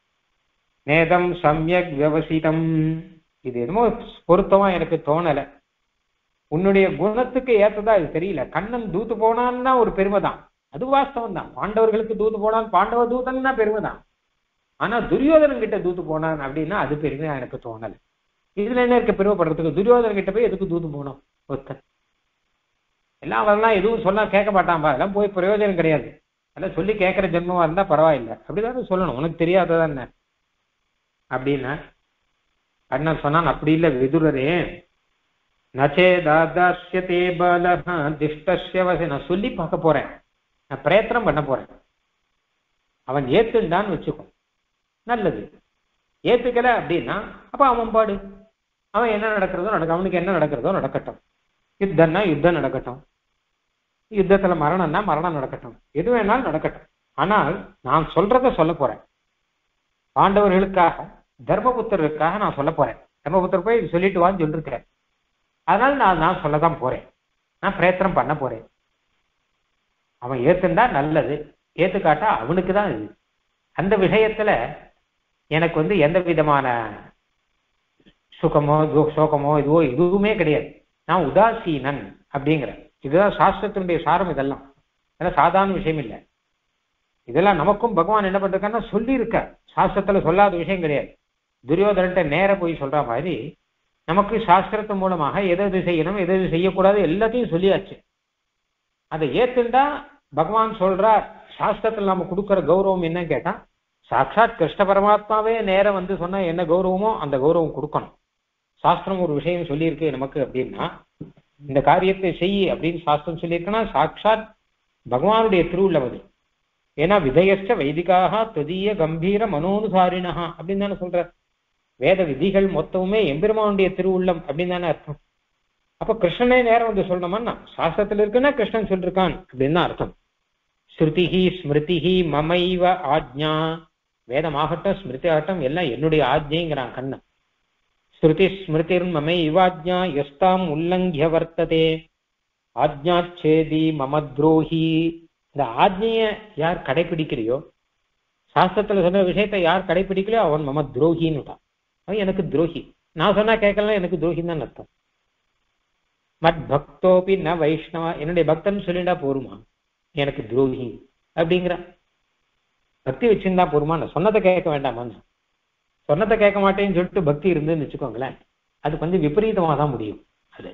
நேதம் சம்யக் வியவசிதம், இது என்னமோ பொருத்தமா எனக்கு தோணல. உன்னுடைய குணத்துக்கு ஏத்ததா இது தெரியல. கண்ணன் தூத்து போனான்னா ஒரு பெருமை தான், அது வாஸ்தவம் தான். பாண்டவர்களுக்கு தூத்து போனான், பாண்டவ தூதன்னா பெருமை தான். ஆனா துரியோதனன் கிட்ட தூத்து போனான் அப்படின்னா அது பெருமையா எனக்கு தோணல. இதுல என்ன இருக்க பெருமைப்படுறதுக்கு? துரியோதனன் கிட்ட போய் எதுக்கு தூத்து போனோம்? ஒருத்தன் எல்லாம் வரலாம், எதுவும் சொன்னா கேட்க மாட்டான்பா, அதெல்லாம் போய் பிரயோஜனம் கிடையாது, அதெல்லாம் சொல்லி கேட்கற ஜென்மமா இருந்தா பரவாயில்லை, அப்படிதான் சொல்லணும். உனக்கு தெரியாததான் என்ன அப்படின்னா அண்ணன் சொன்னான். அப்படி இல்லை விதுரரே, நச்சே தாதாஸ்யதே பலஹ திஷ்டஸ்ய வசி. நான் சொல்லி பார்க்க போறேன், நான் பிரயத்தனம் பண்ண போறேன். அவன் ஏத்துண்டான்னு வச்சுக்கோ, நல்லது. ஏத்துக்கல அப்படின்னா அப்ப அவன் பாடு, அவன் என்ன நடக்கிறதோ நடக்க, அவனுக்கு என்ன நடக்கிறதோ நடக்கட்டும். யுத்தம்னா யுத்தம் நடக்கட்டும், யுத்தத்துல மரணம்னா மரணம் நடக்கட்டும், எது வேணாலும் நடக்கட்டும். ஆனால் நான் சொல்றத சொல்ல போறேன். பாண்டவர்களுக்காக, தர்மபுத்திரருக்காக நான் சொல்ல போறேன். தர்மபுத்திரர் போய் சொல்லிட்டு வான்னு சொல்லிருக்கிறேன். அதனால நான் நான் சொல்லதான் போறேன், நான் பிரயத்தனம் பண்ண போறேன். அவன் ஏத்துண்டா நல்லது, ஏத்துக்காட்டா அவனுக்கு தான் இது. அந்த விஷயத்துல எனக்கு வந்து எந்த விதமான சுகமோ சோகமோ இதுவோ எதுவுமே கிடையாது. நான் உதாசீனன் அப்படிங்கிற, இதுதான் சாஸ்திரத்தினுடைய சாரம். இதெல்லாம் இதெல்லாம் சாதாரண விஷயம் இல்லை. இதெல்லாம் நமக்கும் பகவான் என்ன பண்றாருன்னா சொல்லி இருக்க, சாஸ்திரத்துல சொல்லாத விஷயம் கிடையாது. துரியோதனன்ட்ட நேர போய் சொல்ற மாதிரி நமக்கு சாஸ்திரத்து மூலமாக எது எது செய்யணும் எது எது செய்யக்கூடாது எல்லாத்தையும் சொல்லியாச்சு. அதை ஏத்துண்டா பகவான் சொல்றார். சாஸ்திரத்துல நம்ம கொடுக்குற கௌரவம் என்ன கேட்டா, சாட்சாத் கிருஷ்ண பரமாத்மாவே நேரம் வந்து சொன்னா என்ன கௌரவமோ அந்த கௌரவம் கொடுக்கணும். சாஸ்திரம் ஒரு விஷயம் சொல்லியிருக்கு நமக்கு அப்படின்னா, இந்த காரியத்தை செய் அப்படின்னு சாஸ்திரம் சொல்லியிருக்குன்னா சாட்சாத் பகவானுடைய திருவுள்ளம் அது. ஏன்னா விதயச்ச வைதிகாக தொதிய கம்பீர மனோனுசாரிணா அப்படின்னு தானே சொல்ற. வேத விதிகள் மொத்தமுமே எம்பெருமானுடைய திருவுள்ளம் அப்படின்னு தானே அர்த்தம். அப்ப கிருஷ்ணனே நேரம் வந்து சொல்லணும்னா சாஸ்திரத்துல இருக்குன்னா கிருஷ்ணன் சொல்லிருக்கான் அப்படின்னு தான் அர்த்தம். ஸ்ருதிஹி ஸ்மிருதிஹி மமைவ ஆஜ்ஞா, வேதமாகட்டும் ஸ்மிருதி ஆகட்டும் எல்லாம் என்னுடைய ஆஜ்ஞைங்கிறான் கண்ணன். ஸ்ருதி ஸ்மிருதிர் மமை இவாஜ்ஞா யஸ்தாம் உல்லங்கிய வர்த்ததே ஆஜ்ஞாச்சேதி மமத்ரோஹி. இந்த ஆஜ்ஞைய யார் கடைபிடிக்கிறையோ, சாஸ்திரத்துல சொன்ன விஷயத்தை யார் கடைபிடிக்கலையோ அவன் மம துரோகின்னு, அவன் எனக்கு துரோகி. நான் சொன்னா கேட்கலாம், எனக்கு துரோகின்னு தான் அர்த்தம். மத் பக்தோபி ந வைஷ்ணவா, என்னுடைய பக்தன் சொல்லிண்டா போருமா, எனக்கு துரோகி அப்படிங்கிற பக்தி வச்சிருந்தா போருமா, நான் சொன்னதை கேட்க வேண்டாமான்னு. சொன்னதை கேட்க மாட்டேன்னு சொல்லிட்டு பக்தி இருந்துன்னு வச்சுக்கோங்களேன், அது கொஞ்சம் விபரீதமாக தான் முடியும். அது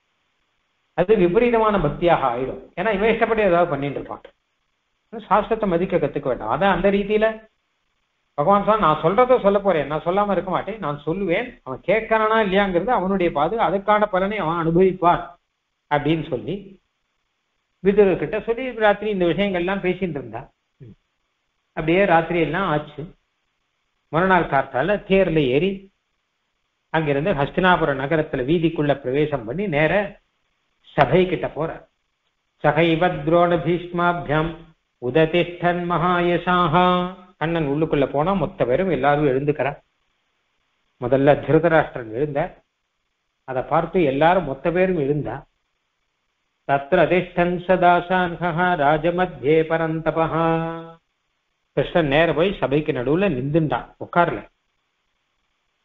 அது விபரீதமான பக்தியாக ஆயிடும். ஏன்னா இவன் இஷ்டப்பட்டு ஏதாவது பண்ணிட்டு இருப்பான். சாஸ்திரத்தை மதிக்க கத்துக்க வேண்டாம். அதான் அந்த ரீதியில பகவான் சொன்னா நான் சொல்றத சொல்ல போறேன், நான் சொல்லாம இருக்க மாட்டேன், நான் சொல்லுவேன். அவன் கேட்கறானா இல்லையாங்கிறது அவனுடைய பாது, அதுக்கான பலனை அவன் அனுபவிப்பார் அப்படின்னு சொல்லி விதுரர்கிட்ட சொல்லி ராத்திரி இந்த விஷயங்கள்லாம் பேசிட்டு இருந்தா. அப்படியே ராத்திரி எல்லாம் ஆச்சு. மறுநாள் காத்தால தேர்ல ஏறி அங்கிருந்து ஹஸ்தினாபுர நகரத்துல வீதிக்குள்ள பிரவேசம் பண்ணி நேர சபை கிட்ட போற. சகைவ துரோண பீஷ்மாபியம் உததிஷ்டன் மகாயசாஹா. கண்ணன் உள்ளுக்குள்ள போனா மொத்த பேரும் எல்லாரும் எழுந்துக்கிறா. முதல்ல திருதராஷ்டிரன் எழுந்த, அதை பார்த்து எல்லாரும் மொத்த பேரும் எழுந்தா. தத்ர அதிஷ்டன் சதாசான்ஹா ராஜமத்யே பரந்தபஹா. கிருஷ்ணன் நேர போய் சபைக்கு நடுவுல நின்றுண்டான், உட்கார்ல.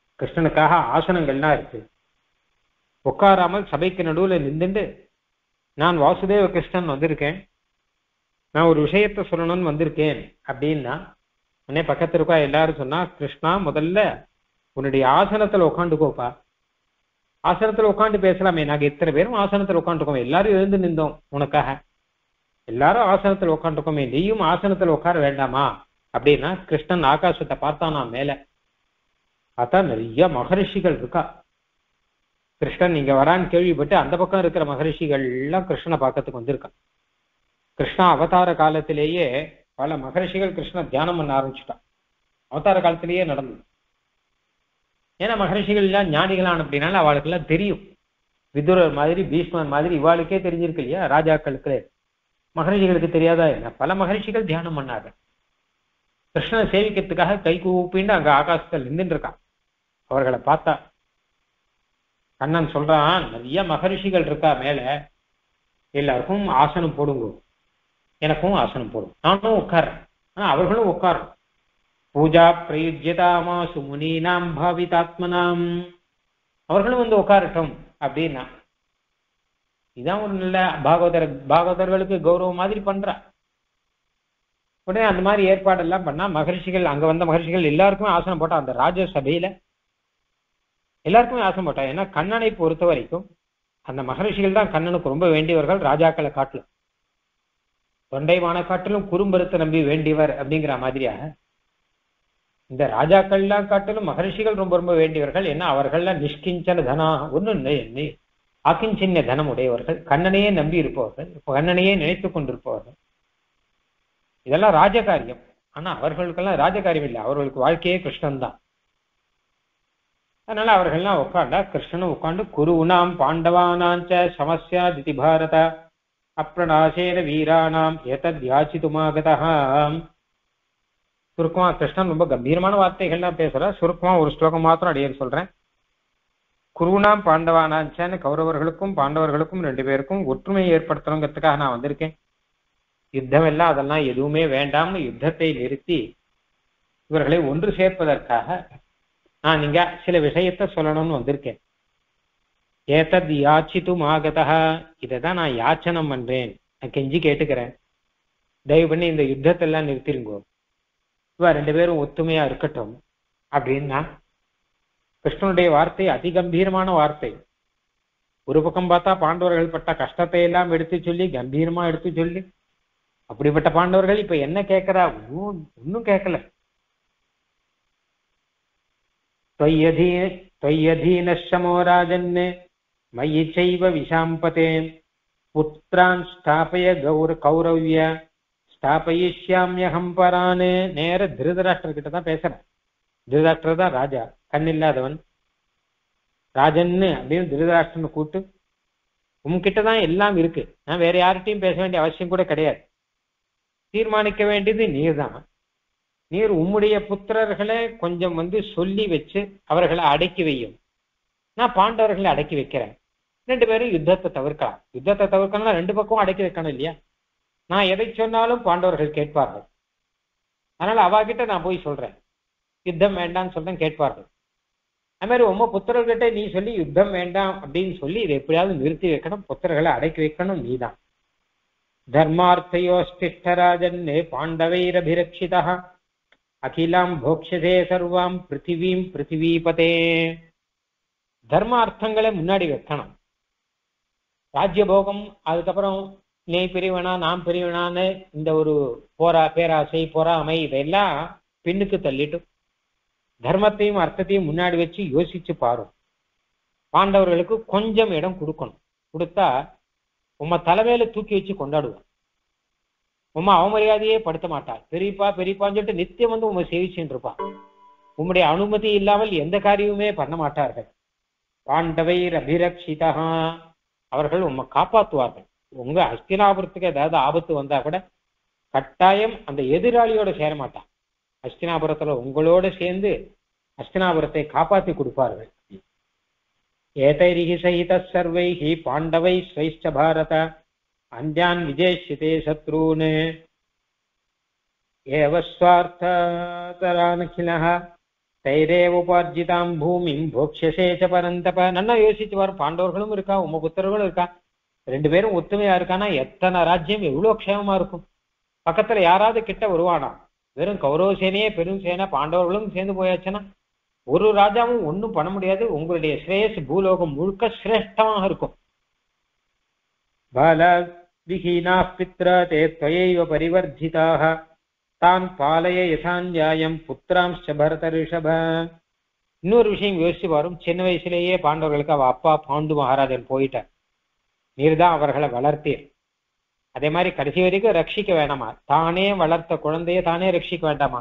கிருஷ்ணனுக்காக ஆசனங்கள்லாம் இருக்கு. உட்காராமல் சபைக்கு நடுவுல நின்றுண்டு நான் வாசுதேவ கிருஷ்ணன் வந்திருக்கேன், நான் ஒரு விஷயத்த சொல்லணும்னு வந்திருக்கேன் அப்படின்னா உடனே பக்கத்து இருக்கா எல்லாரும் சொன்னா, கிருஷ்ணா முதல்ல உன்னுடைய ஆசனத்துல உட்காந்துக்கோப்பா. ஆசனத்துல உட்காந்து பேசலாமே, நாங்க இத்தனை பேரும் ஆசனத்துல உட்காந்துருக்கோம், எல்லாரும் எழுந்து நின்றோம் உனக்காக, எல்லாரும் ஆசனத்துல உட்காந்துருக்கோமே, நீயும் ஆசனத்துல உட்கார வேண்டாமா அப்படின்னா கிருஷ்ணன் ஆகாசத்தை பார்த்தானா மேல. பார்த்தா நிறைய மகரிஷிகள் இருக்கா. கிருஷ்ணன் இங்க வரான்னு கேள்விப்பட்டு அந்த பக்கம் இருக்கிற மகரிஷிகள் எல்லாம் கிருஷ்ணனை பார்க்கறதுக்கு வந்திருக்கான். கிருஷ்ணா அவதார காலத்திலேயே பல மகரிஷிகள் கிருஷ்ண தியானம் பண்ண ஆரம்பிச்சுட்டான். அவதார காலத்திலேயே நடந்தது. ஏன்னா மகரிஷிகள் எல்லாம் ஞானிகளான அப்படின்னால அவளுக்கு எல்லாம் தெரியும். விதுரர் மாதிரி, பீஷ்மர் மாதிரி இவாளுக்கே தெரிஞ்சிருக்கு இல்லையா, ராஜாக்களுக்கு. மகரிஷிகளுக்கு தெரியாதா என்ன? பல மகரிஷிகள் தியானம் பண்ணாங்க. கிருஷ்ணனை சேவிக்கிறதுக்காக கை கூப்பிண்டு அங்க ஆகாசத்தில் நின்றுட்டு இருக்கான். அவர்களை பார்த்தா கண்ணன் சொல்றான், நிறைய மகரிஷிகள் இருக்கா மேல, எல்லாருக்கும் ஆசனம் போடுங்க, எனக்கும் ஆசனம் போடும், நானும் உட்கார்றேன், ஆனா அவர்களும் உட்காரணும். பூஜா பிரயுஜ்யதாமாசு முனீனாம் பாவிதாத்மனாம், அவர்களும் வந்து உட்காரட்டும் அப்படின்னா. இதான் ஒரு நல்ல பாகவதர் பாகவதர்களுக்கு கௌரவம் மாதிரி பண்றா. உடனே அந்த மாதிரி ஏற்பாடெல்லாம் பண்ணா மகரிஷிகள், அங்க வந்த மகரிஷிகள் எல்லாருக்குமே ஆசனம் போட்டா. அந்த ராஜசபையில எல்லாருக்குமே ஆசனம் போட்டா. ஏன்னா கண்ணனை பொறுத்த வரைக்கும் அந்த மகரிஷிகள் தான் கண்ணனுக்கு ரொம்ப வேண்டியவர்கள். ராஜாக்களை காட்டிலும், தொண்டைமான காட்டிலும் குறும்பருத்தை நம்பி வேண்டியவர் அப்படிங்கிற மாதிரியாக இந்த ராஜாக்கள்லாம் காட்டிலும் மகரிஷிகள் ரொம்ப ரொம்ப வேண்டியவர்கள். ஏன்னா அவர்கள்லாம் நிஷ்கிஞ்சன தனா, ஒன்னு அகிஞ்சின்ன தனம் உடையவர்கள், கண்ணனையே நம்பி இருப்பவர்கள், கண்ணனையே நினைத்து கொண்டிருப்பவர்கள். இதெல்லாம் ராஜகாரியம். ஆனா அவர்களுக்கெல்லாம் ராஜகாரியம் இல்லை, அவர்களுக்கு வாழ்க்கையே கிருஷ்ணன் தான். அதனால அவர்கள்லாம் உட்காண்டா கிருஷ்ணனும் உட்காந்து குருனாம் பாண்டவானாஞ்ச சமஸ்யா திதி பாரத அப்ரணாசேன வீரானாம் ஏதத் யாச்சிதுமாகதா. சுருக்கமா கிருஷ்ணன் ரொம்ப கம்பீரமான வார்த்தைகள்லாம் பேசுற. சுருக்கமா ஒரு ஸ்லோகம் மாத்திரம் அடியேன்னு சொல்றேன். குருனாம் பாண்டவானாஞ்சன்னு கௌரவர்களுக்கும் பாண்டவர்களுக்கும் ரெண்டு பேருக்கும் ஒற்றுமையை ஏற்படுத்தணுங்கிறதுக்காக நான் வந்திருக்கேன். யுத்தம் எல்லாம் அதெல்லாம் எதுவுமே வேண்டாம்னு யுத்தத்தை நிறுத்தி இவர்களை ஒன்று சேர்ப்பதற்காக நான் இங்க சில விஷயத்த சொல்லணும்னு வந்திருக்கேன். ஏதத் யாச்சித்தும் ஆகதா, இதைதான் நான் யாச்சனம் பண்றேன், நான் கெஞ்சி கேட்டுக்கிறேன், தயவு பண்ணி இந்த யுத்தத்தெல்லாம் நிறுத்திருங்கோ, இவ ரெண்டு பேரும் ஒத்துமையா இருக்கட்டும் அப்படின்னா. கிருஷ்ணனுடைய வார்த்தை அதிகம்பீரமான வார்த்தை. ஒரு பக்கம் பார்த்தா பாண்டவர்கள் பட்ட கஷ்டத்தை எல்லாம் எடுத்து சொல்லி கம்பீரமா எடுத்து சொல்லி, அப்படிப்பட்ட பாண்டவர்கள் இப்ப என்ன கேட்கிறா, ஒன்னும் கேட்கல. त्वय्यधीनश्चमो राजन् मयि चैव विशाम्पते पुत्रान् स्थापय गौर कौरव्य ஸ்தாபயிஷ்யாம்யஹம் பரானே. நேர திருதராஷ்டிரர் கிட்ட தான் பேசுறேன். திருதராஷ்டிரர் தான் ராஜா, கண்ணில்லாதவன். ராஜன்னு அப்படின்னு திருதராஷ்டிரனை கூட்டு, உன்கிட்டதான் எல்லாம் இருக்கு, நான் வேற யார்கிட்டையும் பேச வேண்டிய அவசியம் கூட கிடையாது, தீர்மானிக்க வேண்டியது நீர் தான். நீர் உம்முடைய புத்திரர்களை கொஞ்சம் வந்து சொல்லி வச்சு அவர்களை அடக்கி வையும், நான் பாண்டவர்களை அடக்கி வைக்கிறேன், ரெண்டு பேரும் யுத்தத்தை தவிர்க்கலாம். யுத்தத்தை தவிர்க்கணும்னா ரெண்டு பக்கமும் அடக்கி வைக்கணும் இல்லையா? நான் எதை சொன்னாலும் பாண்டவர்கள் கேட்பார்கள், அதனால அவாகிட்ட நான் போய் சொல்றேன், யுத்தம் வேண்டாம்னு சொல்றேன், கேட்பார்கள். அது மாதிரி உம்ம புத்திரர்கிட்ட நீ சொல்லி யுத்தம் வேண்டாம் அப்படின்னு சொல்லி இதை எப்படியாவது நிறுத்தி வைக்கணும், புத்திரர்களை அடக்கி வைக்கணும் நீதான். தர்மார்த்தையோஸ்திஷ்டராஜன் பாண்டவைரபிரக்ஷிதா அகிலாம் போக்ஷதே சர்வாம் பிருத்திவீம் பிருத்திவீபதே. தர்ம அர்த்தங்களை முன்னாடி வைக்கணும். ராஜ்யபோகம், அதுக்கப்புறம் நீ பிரிவனா நாம் பிரிவனான்னு இந்த ஒரு போரா பேராசை பொறாமை இதெல்லாம் பின்னுக்கு தள்ளிட்டு தர்மத்தையும் அர்த்தத்தையும் முன்னாடி வச்சு யோசிச்சு பாரு. பாண்டவர்களுக்கு கொஞ்சம் இடம் கொடுக்கணும், கொடுத்தா உம்ம தலைமையில தூக்கி வச்சு கொண்டாடுவோம். உம்மா அவமரியாதையே படுத்த மாட்டாள். பெரியப்பா பெரியப்பான்னு சொல்லிட்டு நித்தியம் வந்து உண்மை சேவிச்சுட்டு இருப்பான். உம்முடைய அனுமதி இல்லாமல் எந்த காரியமுமே பண்ண மாட்டார்கள். பாண்டவை அபிரக்ஷிதா, அவர்கள் உம்மை காப்பாற்றுவார்கள். உங்க ஹஸ்தினாபுரத்துக்கு ஏதாவது ஆபத்து வந்தா கூட கட்டாயம் அந்த எதிராளியோட சேர மாட்டான். ஹஸ்தினாபுரத்துல உங்களோட சேர்ந்து ஹஸ்தினாபுரத்தை காப்பாற்றி கொடுப்பார்கள். ஏதைரிஹி சகித சர்வைஹி பாண்டவை ஸ்வைஷ்ட பாரத அன்யான் விஜேஷிதே சத்ரூன் ஏவ ஸ்வார்த்தரானகிலஹ தைரேவ உபார்ஜிதாம் பூமிம் போக்ஷசே ச பரந்தப. நல்லா யோசிச்சு வரும். பாண்டவர்களும் இருக்கா, உம புத்திரர்களும் இருக்கா, ரெண்டு பேரும் ஒத்துமையா இருக்கானா எத்தனை ராஜ்யம் எவ்வளவு க்ஷேமமா இருக்கும். பக்கத்துல யாராவது கிட்ட வருவானா? வெறும் கௌரவ சேனையே பெரும் சேனை பாண்டவர்களும் சேர்ந்து போயாச்சுன்னா ஒரு ராஜாவும் ஒன்றும் பண்ண முடியாது. உங்களுடைய ஸ்ரேயஸ் பூலோகம் முழுக்க சிரேஷ்டமாக இருக்கும். பல விஹீனா பித்ர தே त्वयैव பரிவர்த்திதாக தான் பாலய யசாஞ்சாயம் புத்திராம்ச பரத ரிஷப. இன்னொரு விஷயம் யோசிச்சு வரும். சின்ன வயசுலேயே பாண்டவர்களுக்கு அவ அப்பா பாண்டு மகாராஜன் போயிட்டார். நீர் தான் அவர்களை வளர்த்தீர். அதே மாதிரி கடைசி வரைக்கும் ரட்சிக்க வேண்டாமா? தானே வளர்த்த குழந்தைய தானே ரட்சிக்க வேண்டாமா?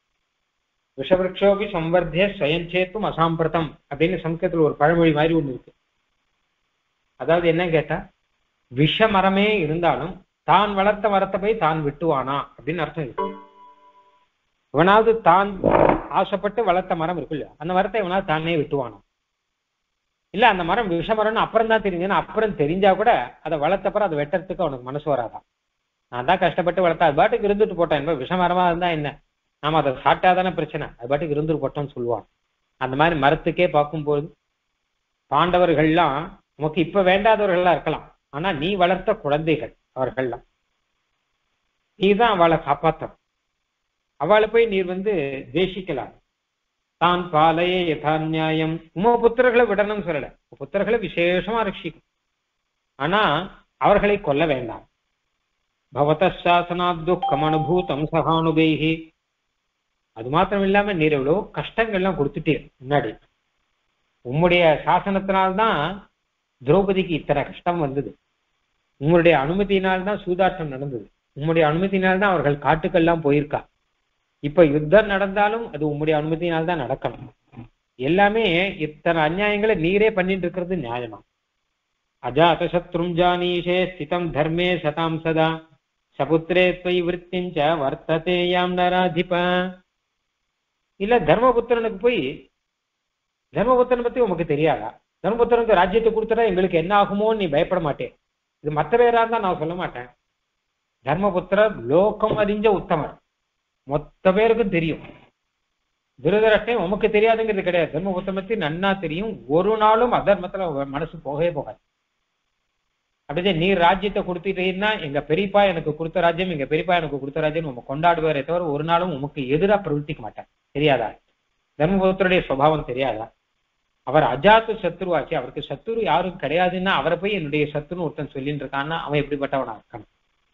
விஷவருஷோபி சம்வர்த்திய ஸ்வயஞ்சேத்தும் அசாம்பிரதம் அப்படின்னு சம்ஸ்கிருதத்தில் ஒரு பழமொழி மாதிரி ஒண்ணு இருக்கு. அதாவது என்ன கேட்டா, விஷ மரமே இருந்தாலும் தான் வளர்த்த மரத்தை போய் தான் விட்டுவானா அப்படின்னு அர்த்தம் இருக்கு. இவனாவது தான் ஆசைப்பட்டு வளர்த்த மரம் இருக்கு இல்லையா, அந்த மரத்தை இவனாவது தானே விட்டுவானா? இல்ல அந்த மரம் விஷமரம்னு அப்புறம் தான் தெரிஞ்சுன்னா, அப்புறம் தெரிஞ்சா கூட அதை வளர்த்தப்பறம் அதை வெட்டுறதுக்கு அவனுக்கு மனசு வராதான். நான் தான் கஷ்டப்பட்டு வளர்த்தா அது பாட்டுக்கு இருந்துட்டு போட்டேன். என்பது விஷமரமா இருந்தா என்ன, நாம அதை சாப்பிட்டாதானே பிரச்சனை, அது பாட்டுக்கு இருந்துட்டு போட்டோம்னு சொல்லுவான். அந்த மாதிரி மரத்துக்கே பார்க்கும்போது பாண்டவர்கள்லாம் நமக்கு இப்ப வேண்டாதவர்கள்லாம் இருக்கலாம். ஆனா நீ வளர்த்த குழந்தைகள் அவர்கள்லாம், நீ தான் அவளை காப்பாற்ற. அவளை போய் நீர் வந்து தேசிக்கலாம். தான் பாலையே யதாநியாயம். உம புத்திரர்களை விடணும்னு சொல்லல, புத்திரர்களை விசேஷமா ரட்சிக்கும். ஆனா அவர்களை கொல்ல வேண்டாம். பவத சாசனாத் துக்கம் அனுபூதம் சகானுபைஹி. அது மாத்திரம் இல்லாம நீர் எவ்வளவு கஷ்டங்கள்லாம் கொடுத்துட்டீர் முன்னாடி. உம்முடைய சாசனத்தினால்தான் திரௌபதிக்கு இத்தனை கஷ்டம் வந்தது. உங்களுடைய அனுமதியினால்தான் சூதாட்டம் நடந்தது. உம்முடைய அனுமதியினால்தான் அவர்கள் காட்டுக்கெல்லாம் போயிருக்கா. இப்ப யுத்தம் நடந்தாலும் அது உம்முடைய அனுமதியினால்தான் நடக்கணும். எல்லாமே இத்தனை அநியாயங்களை நீரே பண்ணிட்டு இருக்கிறது நியாயமா? அஜாத சத்ரும் ஜானீஷே ஸ்திதம் தர்மே சதாம் சதா சபுத்திரே துவயி விருத்திஞ்ச வர்த்ததே யாம் நராதிப. இல்ல தர்மபுத்திரனுக்கு போய், தர்மபுத்திரனை பத்தி உமக்கு தெரியாதா? தர்மபுத்திரனுக்கு ராஜ்யத்தை கொடுத்துட்டா எங்களுக்கு என்ன ஆகுமோன்னு நீ பயப்பட மாட்டேன். இது மற்ற பேரா இருந்தா நான் சொல்ல மாட்டேன். தர்மபுத்திரர் லோகம் அறிஞ்ச உத்தமர், மொத்த பேருக்கும் தெரியும். திருதராஷ்டிரன் உமக்கு தெரியாதுங்கிறது கிடையாது. தர்மபுத்திரனை பத்தி நன்னா தெரியும். ஒரு நாளும் அதர்மத்துல மனசு போகவே போகாது. அப்படியே நீர் ராஜ்யத்தை கொடுத்துட்டீங்கன்னா எங்க பெரியப்பா எனக்கு கொடுத்த ராஜ்யம், எங்க பெரியப்பா எனக்கு கொடுத்த ராஜ்யம் உங்க கொண்டாடுவாரே தவிர ஒரு நாளும் உமக்கு எதிராக பிரவர்த்திக்க மாட்டார். தெரியாதா? தர்மபுத்திரனுடைய சுபாவம் தெரியாதா? அவர் அஜாத்து சத்ருவாச்சு. அவருக்கு சத்ரு யாரும் கிடையாதுன்னா அவரை போய் என்னுடைய சத்ருன்னு ஒருத்தன் சொல்லிட்டு இருக்கான்னா அவன் எப்படிப்பட்டவனா இருக்கான்?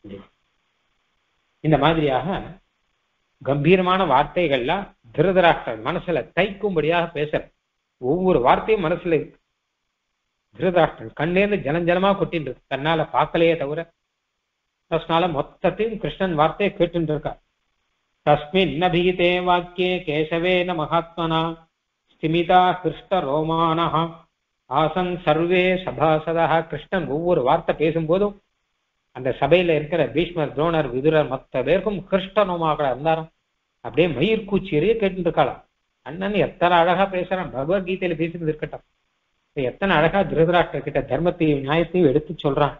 இந்த மாதிரியாக கம்பீரமான வார்த்தைகள்லாம் திருதராஷ்டிரன் மனசுல தைக்கும்படியாக பேசுற. ஒவ்வொரு வார்த்தையும் மனசுல இருக்கு. திருதராஷ்டிரன் கண்ணேர்ந்து ஜனஞ்சனமா கொட்டிட்டு இருக்கு. தன்னால பார்க்கலையே தவிர அதனால மொத்தத்தையும் கிருஷ்ணன் வார்த்தையை கேட்டு இருக்கா. தஸ்மின் நபிகிதே வாக்கியே கேசவேன மகாத்மனா ஸ்திமிதா கிருஷ்ண ரோமானஹ ஆசன் சர்வே சபாசதா. கிருஷ்ணன் ஒவ்வொரு வார்த்தை பேசும்போதும் அந்த சபையில இருக்கிற பீஷ்மர், துரோணர், விதுரர் மொத்த பேருக்கும் கிருஷ்ணனோமாக இருந்தாராம். அப்படியே மயிர்கூச்சியரையே கேட்டு இருக்காளாம். அண்ணன் எத்தனை அழகா பேசுறான். பகவத்கீதையில பேசுறது இருக்கட்டும், எத்தனை அழகா திருதராஷ்டிரர் கிட்ட தர்மத்தையும் நியாயத்தையும் எடுத்து சொல்றான்.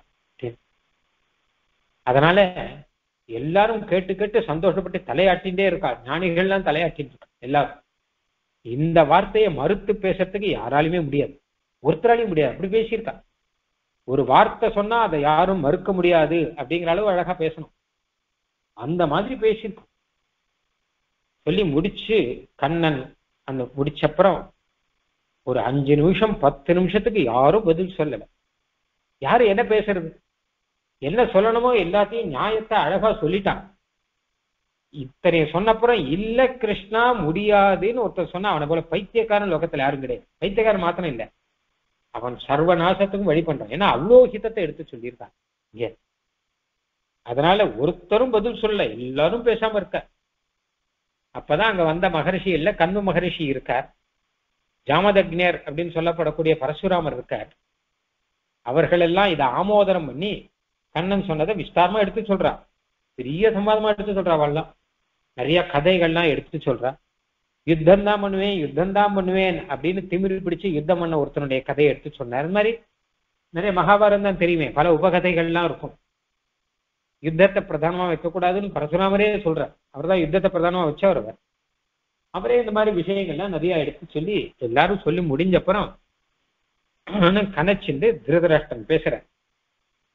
அதனால எல்லாரும் கேட்டு கேட்டு சந்தோஷப்பட்டு தலையாட்டின்றே இருக்கா. ஞானிகள்லாம் தலையாட்டின்னு இருக்கா எல்லாரும். இந்த வார்த்தையை மறுத்து பேசுறதுக்கு யாராலுமே முடியாது, ஒருத்தராலையும் முடியாது. அப்படி பேசியிருக்கா. ஒரு வார்த்தை சொன்னா அதை யாரும் மறுக்க முடியாது அப்படிங்கிற அளவு அழகா பேசணும். அந்த மாதிரி பேசியிருக்கோம். சொல்லி முடிச்சு கண்ணன் அந்த முடிச்சப்புறம் ஒரு அஞ்சு நிமிஷம் பத்து நிமிஷத்துக்கு யாரும் பதில் சொல்லல. யாரு என்ன பேசுறது, என்ன சொல்லணுமோ எல்லாத்தையும் நியாயத்தை அழகா சொல்லிட்டான். இத்தனைய சொன்னப்புறம் இல்ல கிருஷ்ணா முடியாதுன்னு ஒருத்தர் சொன்னா அவனை போல பைத்தியக்காரன் லோகத்துல யாரும் கிடையாது. பைத்தியக்காரன் மாத்திரம் இல்லை, அவன் சர்வநாசத்துக்கும் வழி பண்றான். ஏன்னா அவ்வளோ ஹிதத்தை எடுத்து சொல்லியிருக்கான். ஏன் அதனால ஒருத்தரும் பதில் சொல்ல, எல்லாரும் பேசாம இருக்க. அப்பதான் அங்க வந்த மகரிஷி இல்ல, கண்ம மகரிஷி இருக்கார். ஜாமதக்ஞர் அப்படின்னு சொல்லப்படக்கூடிய பரசுராமர் இருக்கார். அவர்கள் எல்லாம் இதை ஆமோதனம் பண்ணி கண்ணன் சொன்னதை விஸ்தாரமா எடுத்து சொல்றா. பெரிய சம்பாதமா எடுத்து சொல்றா. அவள்லாம் நிறைய கதைகள்லாம் எடுத்து சொல்றா. யுத்தம் தான் பண்ணுவேன் யுத்தம் தான் பண்ணுவேன் அப்படின்னு திமிரு பிடிச்சு யுத்தம் பண்ண ஒருத்தனுடைய கதையை எடுத்து சொன்னார். அது மாதிரி நிறைய மகாபாரதம் தான் தெரியுமே, பல உபகதைகள்லாம் இருக்கும். யுத்தத்தை பிரதானமா வைக்கக்கூடாதுன்னு பரசுராமரே சொல்றார். அவர் தான் யுத்தத்தை பிரதானமா வச்சவர். அவர் அவரே இந்த மாதிரி விஷயங்கள்லாம் நிறைய எடுத்து சொல்லி எல்லாரும் சொல்லி முடிஞ்சப்புறம் கணச்சிண்டு திருதராஷ்டிரன் பேசுற.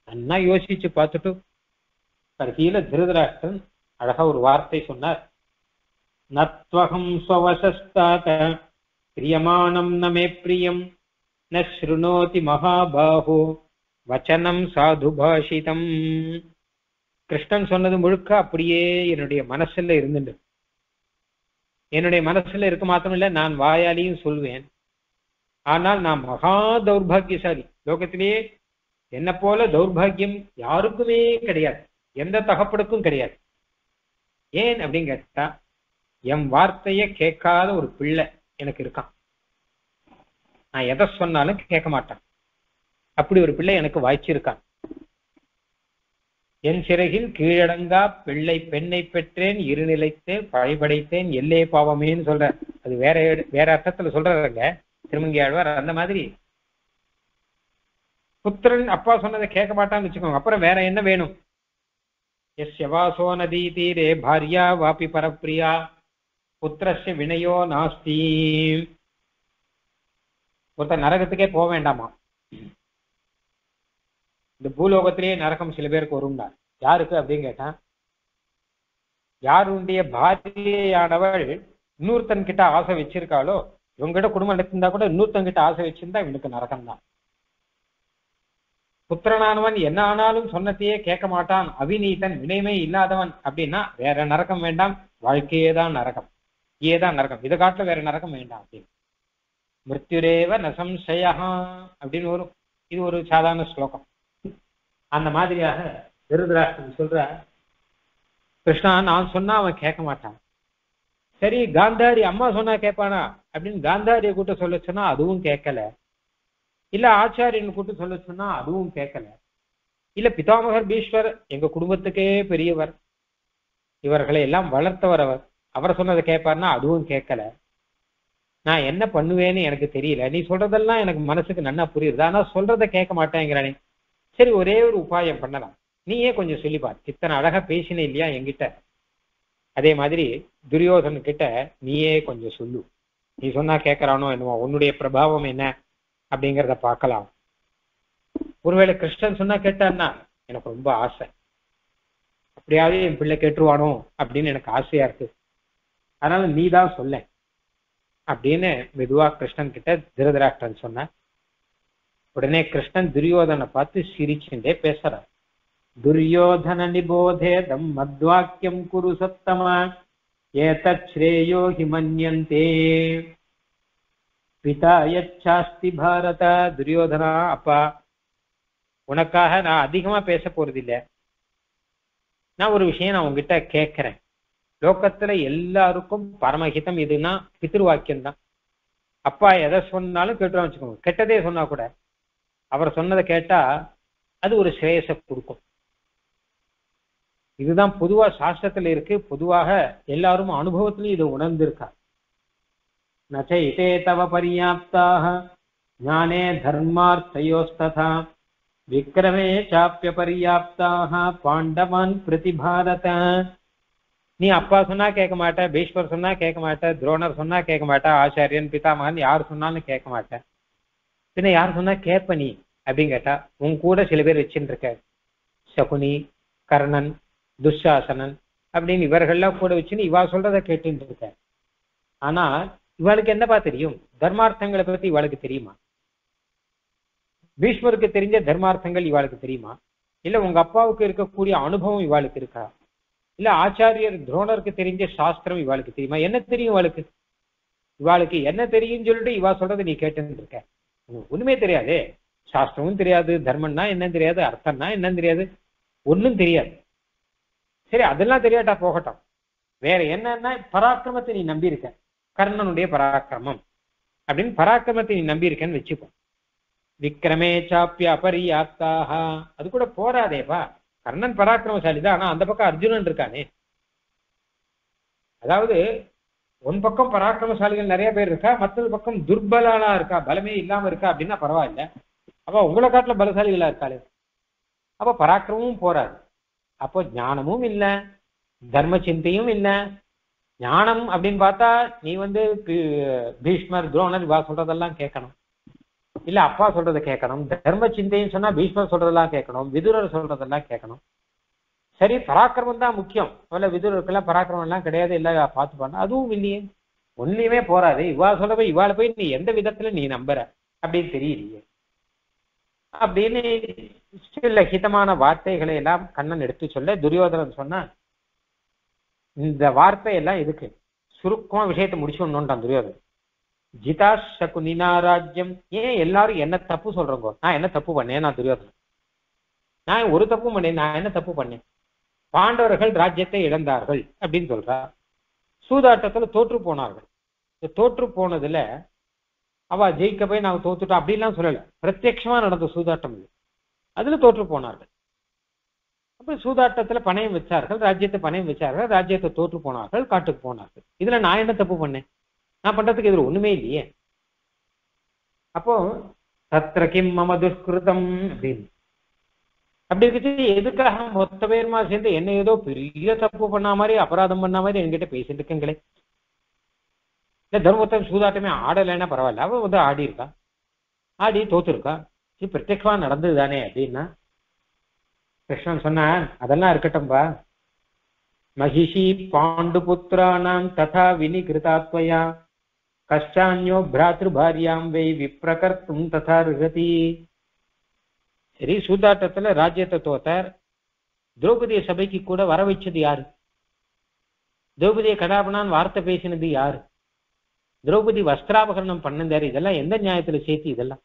அண்ணா யோசிச்சு பார்த்துட்டு கடைசியில திருதராஷ்டிரன் அழகா ஒரு வார்த்தை சொன்னார். நத்வகம் ஸ்வவசஸ்தாத பிரியமானம் நமே பிரியம் ந ஸ்ருணோதி மகாபாஹோ வச்சனம் சாது பாஷிதம். கிருஷ்ணன் சொன்னது முழுக்க அப்படியே என்னுடைய மனசுல இருந்துட்டு, என்னுடைய மனசுல இருக்க மாத்திரமில்ல, நான் வாயாலையும் சொல்வேன். ஆனால் நான் மகா தௌர்பாகியசாலி. லோகத்திலேயே என்ன போல தௌர்பாகியம் யாருக்குமே கிடையாது, எந்த தகப்பனுக்கும் கிடையாது. ஏன் அப்படின்னு கேட்டா, என் வார்த்தைய கேட்காத ஒரு பிள்ளை எனக்கு இருக்கான். நான் எதை சொன்னாலும் கேட்க மாட்டான். அப்படி ஒரு பிள்ளை எனக்கு வாய்ச்சிருக்கான். என் சிறகில் கீழடங்கா பிள்ளை பெண்ணை பெற்றேன் இருநிலைத்தேன் பழைபடைத்தேன் எல்லே பாவமேன்னு சொல்ற. அது வேற வேற அர்த்தத்துல சொல்றாங்க திருமங்கி ஆழ்வார். அந்த மாதிரி புத்திரன் அப்பா சொன்னதை கேட்க மாட்டான்னு வச்சுக்கோங்க. அப்புறம் வேற என்ன வேணும்? எஸ் வாசோ நதி தீரே பாரியா வாபி பரப்பிரியா புத்திரஸ்ய வினயோ நாஸ்தி. ஒருத்தர் நரகத்துக்கே போக வேண்டாமா? இந்த பூலோகத்திலேயே நரகம் சில பேருக்கு வரும்டா. யாருக்கு அப்படின்னு கேட்டான், யாருடைய பாரியையானவள் இன்னொருத்தன் கிட்ட ஆசை வச்சிருக்காளோ, இவங்கிட்ட குடும்பம் நடத்திருந்தா கூட இன்னொருத்தன் கிட்ட ஆசை வச்சிருந்தா இவனுக்கு நரகம் தான். புத்திரனானவன் என்ன ஆனாலும் சொன்னத்தையே கேட்க மாட்டான், அவிநீதன் வினைமை இல்லாதவன் அப்படின்னா வேற நரகம் வேண்டாம், வாழ்க்கையே தான் நரகம், ஏதான் நரகம், இதை காட்டுல வேற நரகம் வேண்டாம் அப்படின்னு. மிருத்யுரேவ நசம்சயா அப்படின்னு வரும். இது ஒரு சாதாரண ஸ்லோகம். அந்த மாதிரியாக திருதராஷ்டிரன் சொல்ற, கிருஷ்ணா நான் சொன்னா அவன் கேட்க மாட்டான். சரி காந்தாரி அம்மா சொன்னா கேட்பானா அப்படின்னு காந்தாரியை கூட்ட சொல்ல சொன்னா அதுவும் கேட்கல. இல்ல ஆச்சாரியன் கூட்டு சொல்ல சொன்னா அதுவும் கேட்கல. இல்ல பிதாமகர் பீஷ்வர் எங்க குடும்பத்துக்கே பெரியவர், இவர்களை எல்லாம் வளர்த்தவர், அவர் அவரை சொன்னதை கேட்பார்னா அதுவும் கேட்கல. நான் என்ன பண்ணுவேன்னு எனக்கு தெரியல. நீ சொல்றதெல்லாம் எனக்கு மனசுக்கு நன்னா புரியுது, ஆனா சொல்றதை கேட்க மாட்டேங்கிறானே. சரி ஒரே ஒரு உபாயம் பண்ணலாம், நீயே கொஞ்சம் சொல்லிப்பார். இத்தனை அழகா பேசின இல்லையா என்கிட்ட, அதே மாதிரி துரியோதனு கிட்ட நீயே கொஞ்சம் சொல்லு. நீ சொன்னா கேட்கறானோ என்னவோ, உன்னுடைய பிரபாவம் என்ன அப்படிங்கிறத பார்க்கலாம். ஒருவேளை கிருஷ்ணன் சொன்னா கேட்டான்னா எனக்கு ரொம்ப ஆசை, அப்படியாவது என் பிள்ளை கேட்டுருவானோ அப்படின்னு எனக்கு ஆசையா இருக்கு, அதனால நீ தான் சொல்ல அப்படின்னு மெதுவா கிருஷ்ணன் கிட்ட திருதராஷ்டிரன் சொன்ன. உடனே கிருஷ்ணன் துரியோதனை பார்த்து சிரிச்சுட்டே பேசுறார். துரியோதன நிபோதேதம் மத்வாக்கியம் குரு சத்தமா ஏதத் ஸ்ரேயோ ஹி மன்யந்தே பிதா யச்சாஸ்தி பாரத. துரியோதனா அப்பா, உனக்காக நான் அதிகமா பேச போறது இல்லை. நான் ஒரு விஷயம் நான் உங்ககிட்ட கேட்கிறேன். லோகத்துல எல்லாருக்கும் பரமஹிதம் இதுன்னா பித்ருவாக்கியம் தான். அப்பா எதை சொன்னாலும் கேட்டுருவான் வச்சுக்கோங்க. கெட்டதே சொன்னா கூட அவர் சொன்னதை கேட்டா அது ஒரு ஸ்ரேயஸை கொடுக்கும். இதுதான் பொதுவா சாஸ்திரத்துல இருக்கு. பொதுவாக எல்லாரும் அனுபவத்திலையும் இது உணர்ந்திருக்கா. நச்ச இதே தவ பர்யாப்தாக ஞானே தர்மார்த்தயோஸ்ததா விக்ரமே சாப்பிய பர்யாப்தாக பாண்டவான் பிரதிபாரத. நீ அப்பா சொன்னா கேட்க மாட்ட, பீஷ்வர் சொன்னா கேட்க மாட்ட, துரோணர் சொன்னா கேட்க மாட்டா, ஆச்சாரியன் பிதாமகன் யார் சொன்னாலும் கேட்க மாட்டேன், பின்ன யார் சொன்னா கேட்ப நீ அப்படின்னு கேட்டா, உன் கூட சில பேர் வச்சுட்டு இருக்க, சகுனி, கர்ணன், துஷாசனன் அப்படின்னு இவர்கள்லாம் கூட வச்சுன்னு இவா சொல்றதை கேட்டுட்டு இருக்க. ஆனா இவளுக்கு என்னப்பா தெரியும்? தர்மார்த்தங்களை பத்தி இவளுக்கு தெரியுமா? பீஷ்மருக்கு தெரிஞ்ச தர்மார்த்தங்கள் இவாளுக்கு தெரியுமா? இல்ல உங்க அப்பாவுக்கு இருக்கக்கூடிய அனுபவம் இவாளுக்கு இருக்கா? இல்ல ஆச்சாரியர் துரோணருக்கு தெரிஞ்ச சாஸ்திரம் இவாளுக்கு தெரியுமா? என்ன தெரியும் இவாளுக்கு? இவாளுக்கு என்ன தெரியும் சொல்லிட்டு இவா சொல்றதை நீ கேட்டுன்னு இருக்க. ஒண்ணுமே தெரியாதே, சாஸ்திரமும் தெரியாது, தர்மம்னா என்னன்னு தெரியாது, அர்த்தம்னா என்னன்னு தெரியாது, ஒன்னும் தெரியாது. சரி அதெல்லாம் தெரியாட்டா போகட்டும், வேற என்னன்னா பராக்கிரமத்தை நீ நம்பி இருக்க, கர்ணனுடைய பராக்கிரமம் அப்படின்னு பராக்கிரமத்தை நீ நம்பி இருக்கேன்னு வச்சுக்கோ. விக்ரமே சாப்பிய அபரியாப்தாக, அது கூட போராதேப்பா. கர்ணன் பராக்கிரமசாலி தான், ஆனா அந்த பக்கம் அர்ஜுனன் இருக்கானே. அதாவது உன் பக்கம் பராக்கிரமசாலிகள் நிறைய பேர் இருக்கா, மற்றொரு பக்கம் துர்பலானா இருக்கா, பலமே இல்லாம இருக்கா அப்படின்னா பரவாயில்ல. அப்ப உங்களை காட்டுல பலசாலிகளா இருக்காளே, அப்ப பராக்கிரமும் போராது. அப்போ ஞானமும் இல்லை, தர்ம சிந்தையும் இல்லை. ஞானம் அப்படின்னு பார்த்தா நீ வந்து பீஷ்மர் துரோணர் இவா சொல்றதெல்லாம் கேட்கணும். இல்ல அப்பா சொல்றதை கேட்கணும், தர்ம சிந்தைன்னு சொன்னா பீஷ்மர் சொல்றதெல்லாம் கேட்கணும், விதுரர் சொல்றதெல்லாம் கேட்கணும். சரி பராக்கிரமம் தான் முக்கியம், இல்ல விதுரருக்கெல்லாம் பராக்கிரமம் எல்லாம் கிடையாது, இல்ல பார்த்து பண்ண அதுவும் இல்லையே, ஒன்லையுமே போறாது. இவா சொல்ல போய் இவாளை போய் நீ எந்த விதத்துல நீ நம்புற அப்படின்னு தெரியலையே அப்படின்னு சில ஹிதமான வார்த்தைகளை எல்லாம் கண்ணன் எடுத்து சொல்ல, துரியோதனன் சொன்னா இந்த வார்த்தை எல்லாம் எதுக்கு, சுருக்கமா விஷயத்தை முடிச்சுடணும்ட்டான் துரியோதனன். ஜிதா சகுனினா ராஜ்யம், ஏன் எல்லாரும் என்ன தப்பு சொல்றோங்க, நான் என்ன தப்பு பண்ணேன், நான் துரியோதனன் நான் ஒரு தப்பு பண்ணேன், நான் என்ன தப்பு பண்ணேன், பாண்டவர்கள் ராஜ்யத்தை இழந்தார்கள் அப்படின்னு சொல்றா, சூதாட்டத்துல தோற்று போனார்கள், தோற்று போனதுல அவ ஜெயிக்க போய் நாங்க தோத்துட்டோம் அப்படின்லாம் சொல்லல, பிரத்யட்சமா நடந்த சூதாட்டம் இது, அதுல தோற்று போனார்கள். அப்ப சூதாட்டத்துல பணயம் வச்சார்கள், ராஜ்யத்தை பணயம் வச்சார்கள், ராஜ்யத்தை தோற்று போனார்கள், காட்டுக்கு போனார்கள். இதுல நான் என்ன தப்பு பண்ணேன், நான் பண்றதுக்கு இதுல ஒண்ணுமே இல்லையே. அப்போ தத்ர கிம் மம துஷ்கிருதம் அப்படின்னு அப்படி இருந்துச்சு, எதுக்காக மொத்த பேருமா சேர்ந்து என்ன ஏதோ பெரிய தப்பு பண்ண மாதிரி அபராதம் பண்ண மாதிரி என்கிட்ட பேசிட்டு இருக்கீங்களே. இல்ல தர்மத்தை சூதாட்டமே ஆடலைன்னா பரவாயில்ல, அவ வந்து ஆடி இருக்கா, ஆடி தோத்துருக்கா, இது பிரத்யட்சமா நடந்தது தானே அப்படின்னா கிருஷ்ணன் சொன்ன அதெல்லாம் இருக்கட்டும்பா, மகிஷி பாண்டு புத்திரானாம் ததா வினிகிருதாத்வயா கஷ்டான்யோ பிராத்ரு பாரியாம் வை விப்ரகர்த்தும் ததா ருகதி. சரி சூதாட்டத்துல ராஜ்யத்தை தோத்தார், திரௌபதிய சபைக்கு கூட வர வச்சது யாரு, திரௌபதியை கடாபனான் வார்த்தை பேசினது யாரு, திரௌபதி வஸ்திராபகரணம் பண்ணந்தாரு, இதெல்லாம் எந்த நியாயத்துல சேர்த்து, இதெல்லாம்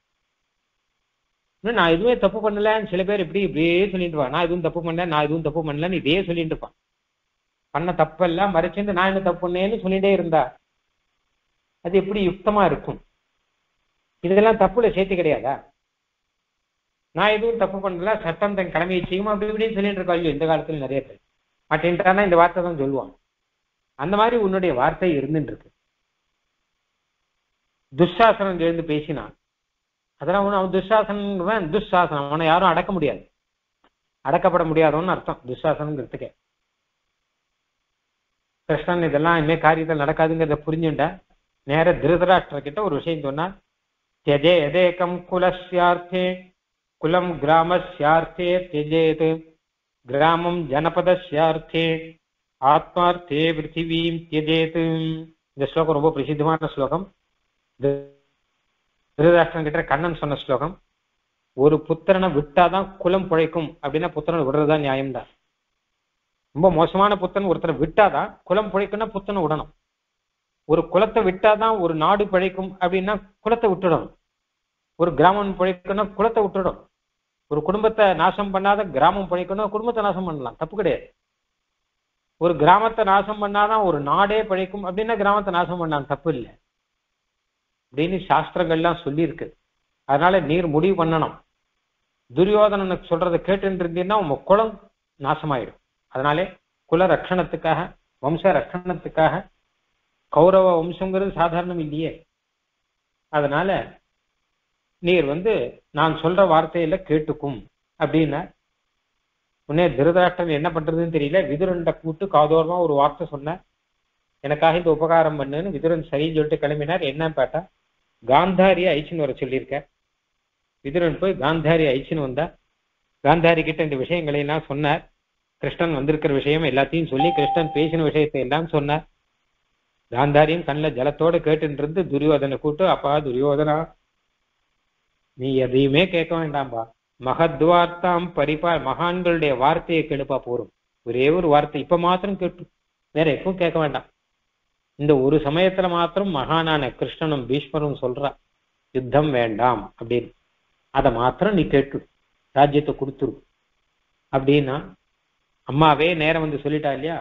நான் எதுவுமே தப்பு பண்ணலன்னு சில பேர் இப்படி இப்படியே சொல்லிட்டு இருப்பான், நான் எதுவும் தப்பு பண்ணல நான் எதுவும் தப்பு பண்ணலன்னு இதே சொல்லிட்டு இருப்பான், பண்ண தப்பெல்லாம் மறைச்சிருந்து நான் என்ன தப்பு பண்ணேன்னு சொல்லிட்டே இருந்தா அது எப்படி யுக்தமா இருக்கும், இதெல்லாம் தப்புல சேர்த்து கிடையாதா, நான் எதுவும் தப்பு பண்ணல சட்டம் தன் கடமையை செய்யும் அப்படி இப்படின்னு சொல்லிட்டு இருக்கா இல்லையோ இந்த காலத்துல நிறைய பேர், மாட்டேன்ட்டானா இந்த வார்த்தை தான் சொல்லுவான். அந்த மாதிரி உன்னுடைய வார்த்தை இருந்துட்டு இருக்கு. துஷாசனன் எழுந்து பேசினான், அதெல்லாம் ஒண்ணு அவன் துஷாசனன் துஷாசனம், அவனை யாரும் அடக்க முடியாது, அடக்கப்பட முடியாதவன்னு அர்த்தம் துஷாசனங்கிறதுக்கே. கிருஷ்ணன் இதெல்லாம் இனிமே காரியத்தில் நடக்காதுங்கிறத புரிஞ்சுட்ட நேர திருதராஷ்டிர கிட்ட ஒரு விஷயம் சொன்னா, தியஜே எதேகம் குலஸ்யார்த்தே குலம் கிராமஸ்யார்த்தே தியஜேத் கிராமம் ஜனபதஸ்யார்த்தே ஆத்மார்த்தே பிருத்திவீம் தியஜேத். இந்த ஸ்லோகம் ரொம்ப பிரசித்தமான ஸ்லோகம், திருதராஷ்டிரன் கிட்ட கண்ணன் சொன்ன ஸ்லோகம். ஒரு புத்திரனை விட்டாதான் குலம் பிழைக்கும் அப்படின்னா புத்திரனை விடுறதுதான் நியாயம்தான். ரொம்ப மோசமான புத்தன் ஒருத்தரை விட்டாதான் குலம் பிழைக்கும்னா புத்தனை விடணும். ஒரு குலத்தை விட்டாதான் ஒரு நாடு பிழைக்கும் அப்படின்னா குலத்தை விட்டுடணும். ஒரு கிராமம் பிழைக்கும்னா குலத்தை விட்டுடும். ஒரு குடும்பத்தை நாசம் பண்ணாத கிராமம் பிழைக்கணும், குடும்பத்தை நாசம் பண்ணலாம், தப்பு கிடையாது. ஒரு கிராமத்தை நாசம் பண்ணாதான் ஒரு நாடே பிழைக்கும் அப்படின்னா கிராமத்தை நாசம் பண்ணலாம், தப்பு இல்லை அப்படின்னு சாஸ்திரங்கள்லாம் சொல்லியிருக்கு. அதனால நீர் முடிவு பண்ணணும். துரியோதனனுக்கு சொல்றதை கேட்டு இருந்தீங்கன்னா உங்க குலம் நாசமாயிடும். அதனாலே குல ரட்சணத்துக்காக வம்ச ரட்சணத்துக்காக, கௌரவ வம்சங்கிறது சாதாரணம் இல்லையே, அதனால நீர் வந்து நான் சொல்ற வார்த்தையில கேட்டுக்கும் அப்படின்னா உடனே திருதராஷ்டிரன் என்ன பண்றதுன்னு தெரியல. விதுரன்ட கூட்டு காதோரமா ஒரு வார்த்தை சொன்ன, எனக்காக இந்த உபகாரம் பண்ணுன்னு. விதுரன் சரின்னு சொல்லிட்டு கிளம்பினார். என்னன்னு பார்த்தா காந்தாரியை ஐச்சுன்னு வர சொல்லியிருக்க. விதுரன் போய் காந்தாரி ஐச்சுன்னு வந்தா. காந்தாரி கிட்ட இந்த விஷயங்களை எல்லாம் சொன்னார். கிருஷ்ணன் வந்திருக்கிற விஷயம் எல்லாத்தையும் சொல்லி கிருஷ்ணன் பேசின விஷயத்தை எல்லாம் சொன்னார். காந்தாரியும் கண்ணில் ஜலத்தோடு கேட்டு இருந்து துரியோதனை கூட்டு, அப்பா துரியோதனா நீ எதையுமே கேட்க வேண்டாம்பா, மகத்வார்த்தாம் பரிபா, மகான்களுடைய வார்த்தையை கெடுப்பா போரும். ஒரே ஒரு வார்த்தை இப்ப மாத்திரம் கேட்டு, வேற எப்பவும் கேட்க வேண்டாம். இந்த ஒரு சமயத்துல மாத்திரம் மகானான கிருஷ்ணனும் பீஷ்மரும் சொல்றா யுத்தம் வேண்டாம் அப்படின்னு, அதை மாத்திரம் நீ கேட்டு ராஜ்யத்தை கொடுத்துரு அப்படின்னா அம்மாவே நேரம் வந்து சொல்லிட்டா இல்லையா.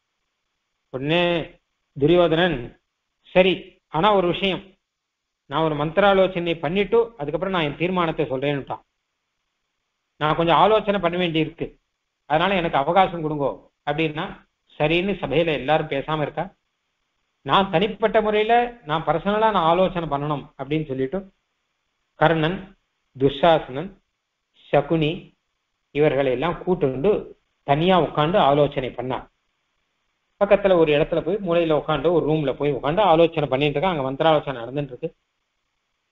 உடனே துரியோதனன் சரி, ஆனா ஒரு விஷயம், நான் ஒரு மந்திராலோசனை பண்ணிட்டு அதுக்கப்புறம் நான் என் தீர்மானத்தை சொல்றேன்னுட்டான். நான் கொஞ்சம் ஆலோசனை பண்ண வேண்டி இருக்கு, அதனால எனக்கு அவகாசம் கொடுங்கோ அப்படின்னா சரின்னு சபையில எல்லாரும் பேசாம இருக்கா. நான் தனிப்பட்ட முறையில நான் பர்சனலா நான் ஆலோசனை பண்ணணும் அப்படின்னு சொல்லிட்டு கர்ணன், துஷாசனன், சகுனி இவர்களை எல்லாம் கூட்டு தனியா உட்காந்து ஆலோசனை பண்ணா. பக்கத்துல ஒரு இடத்துல போய் மூலையில உட்காந்து ஒரு ரூம்ல போய் உட்காந்து ஆலோசனை பண்ணிட்டு இருக்கா. அங்க மந்திராலோசனை நடந்துட்டு இருக்கு.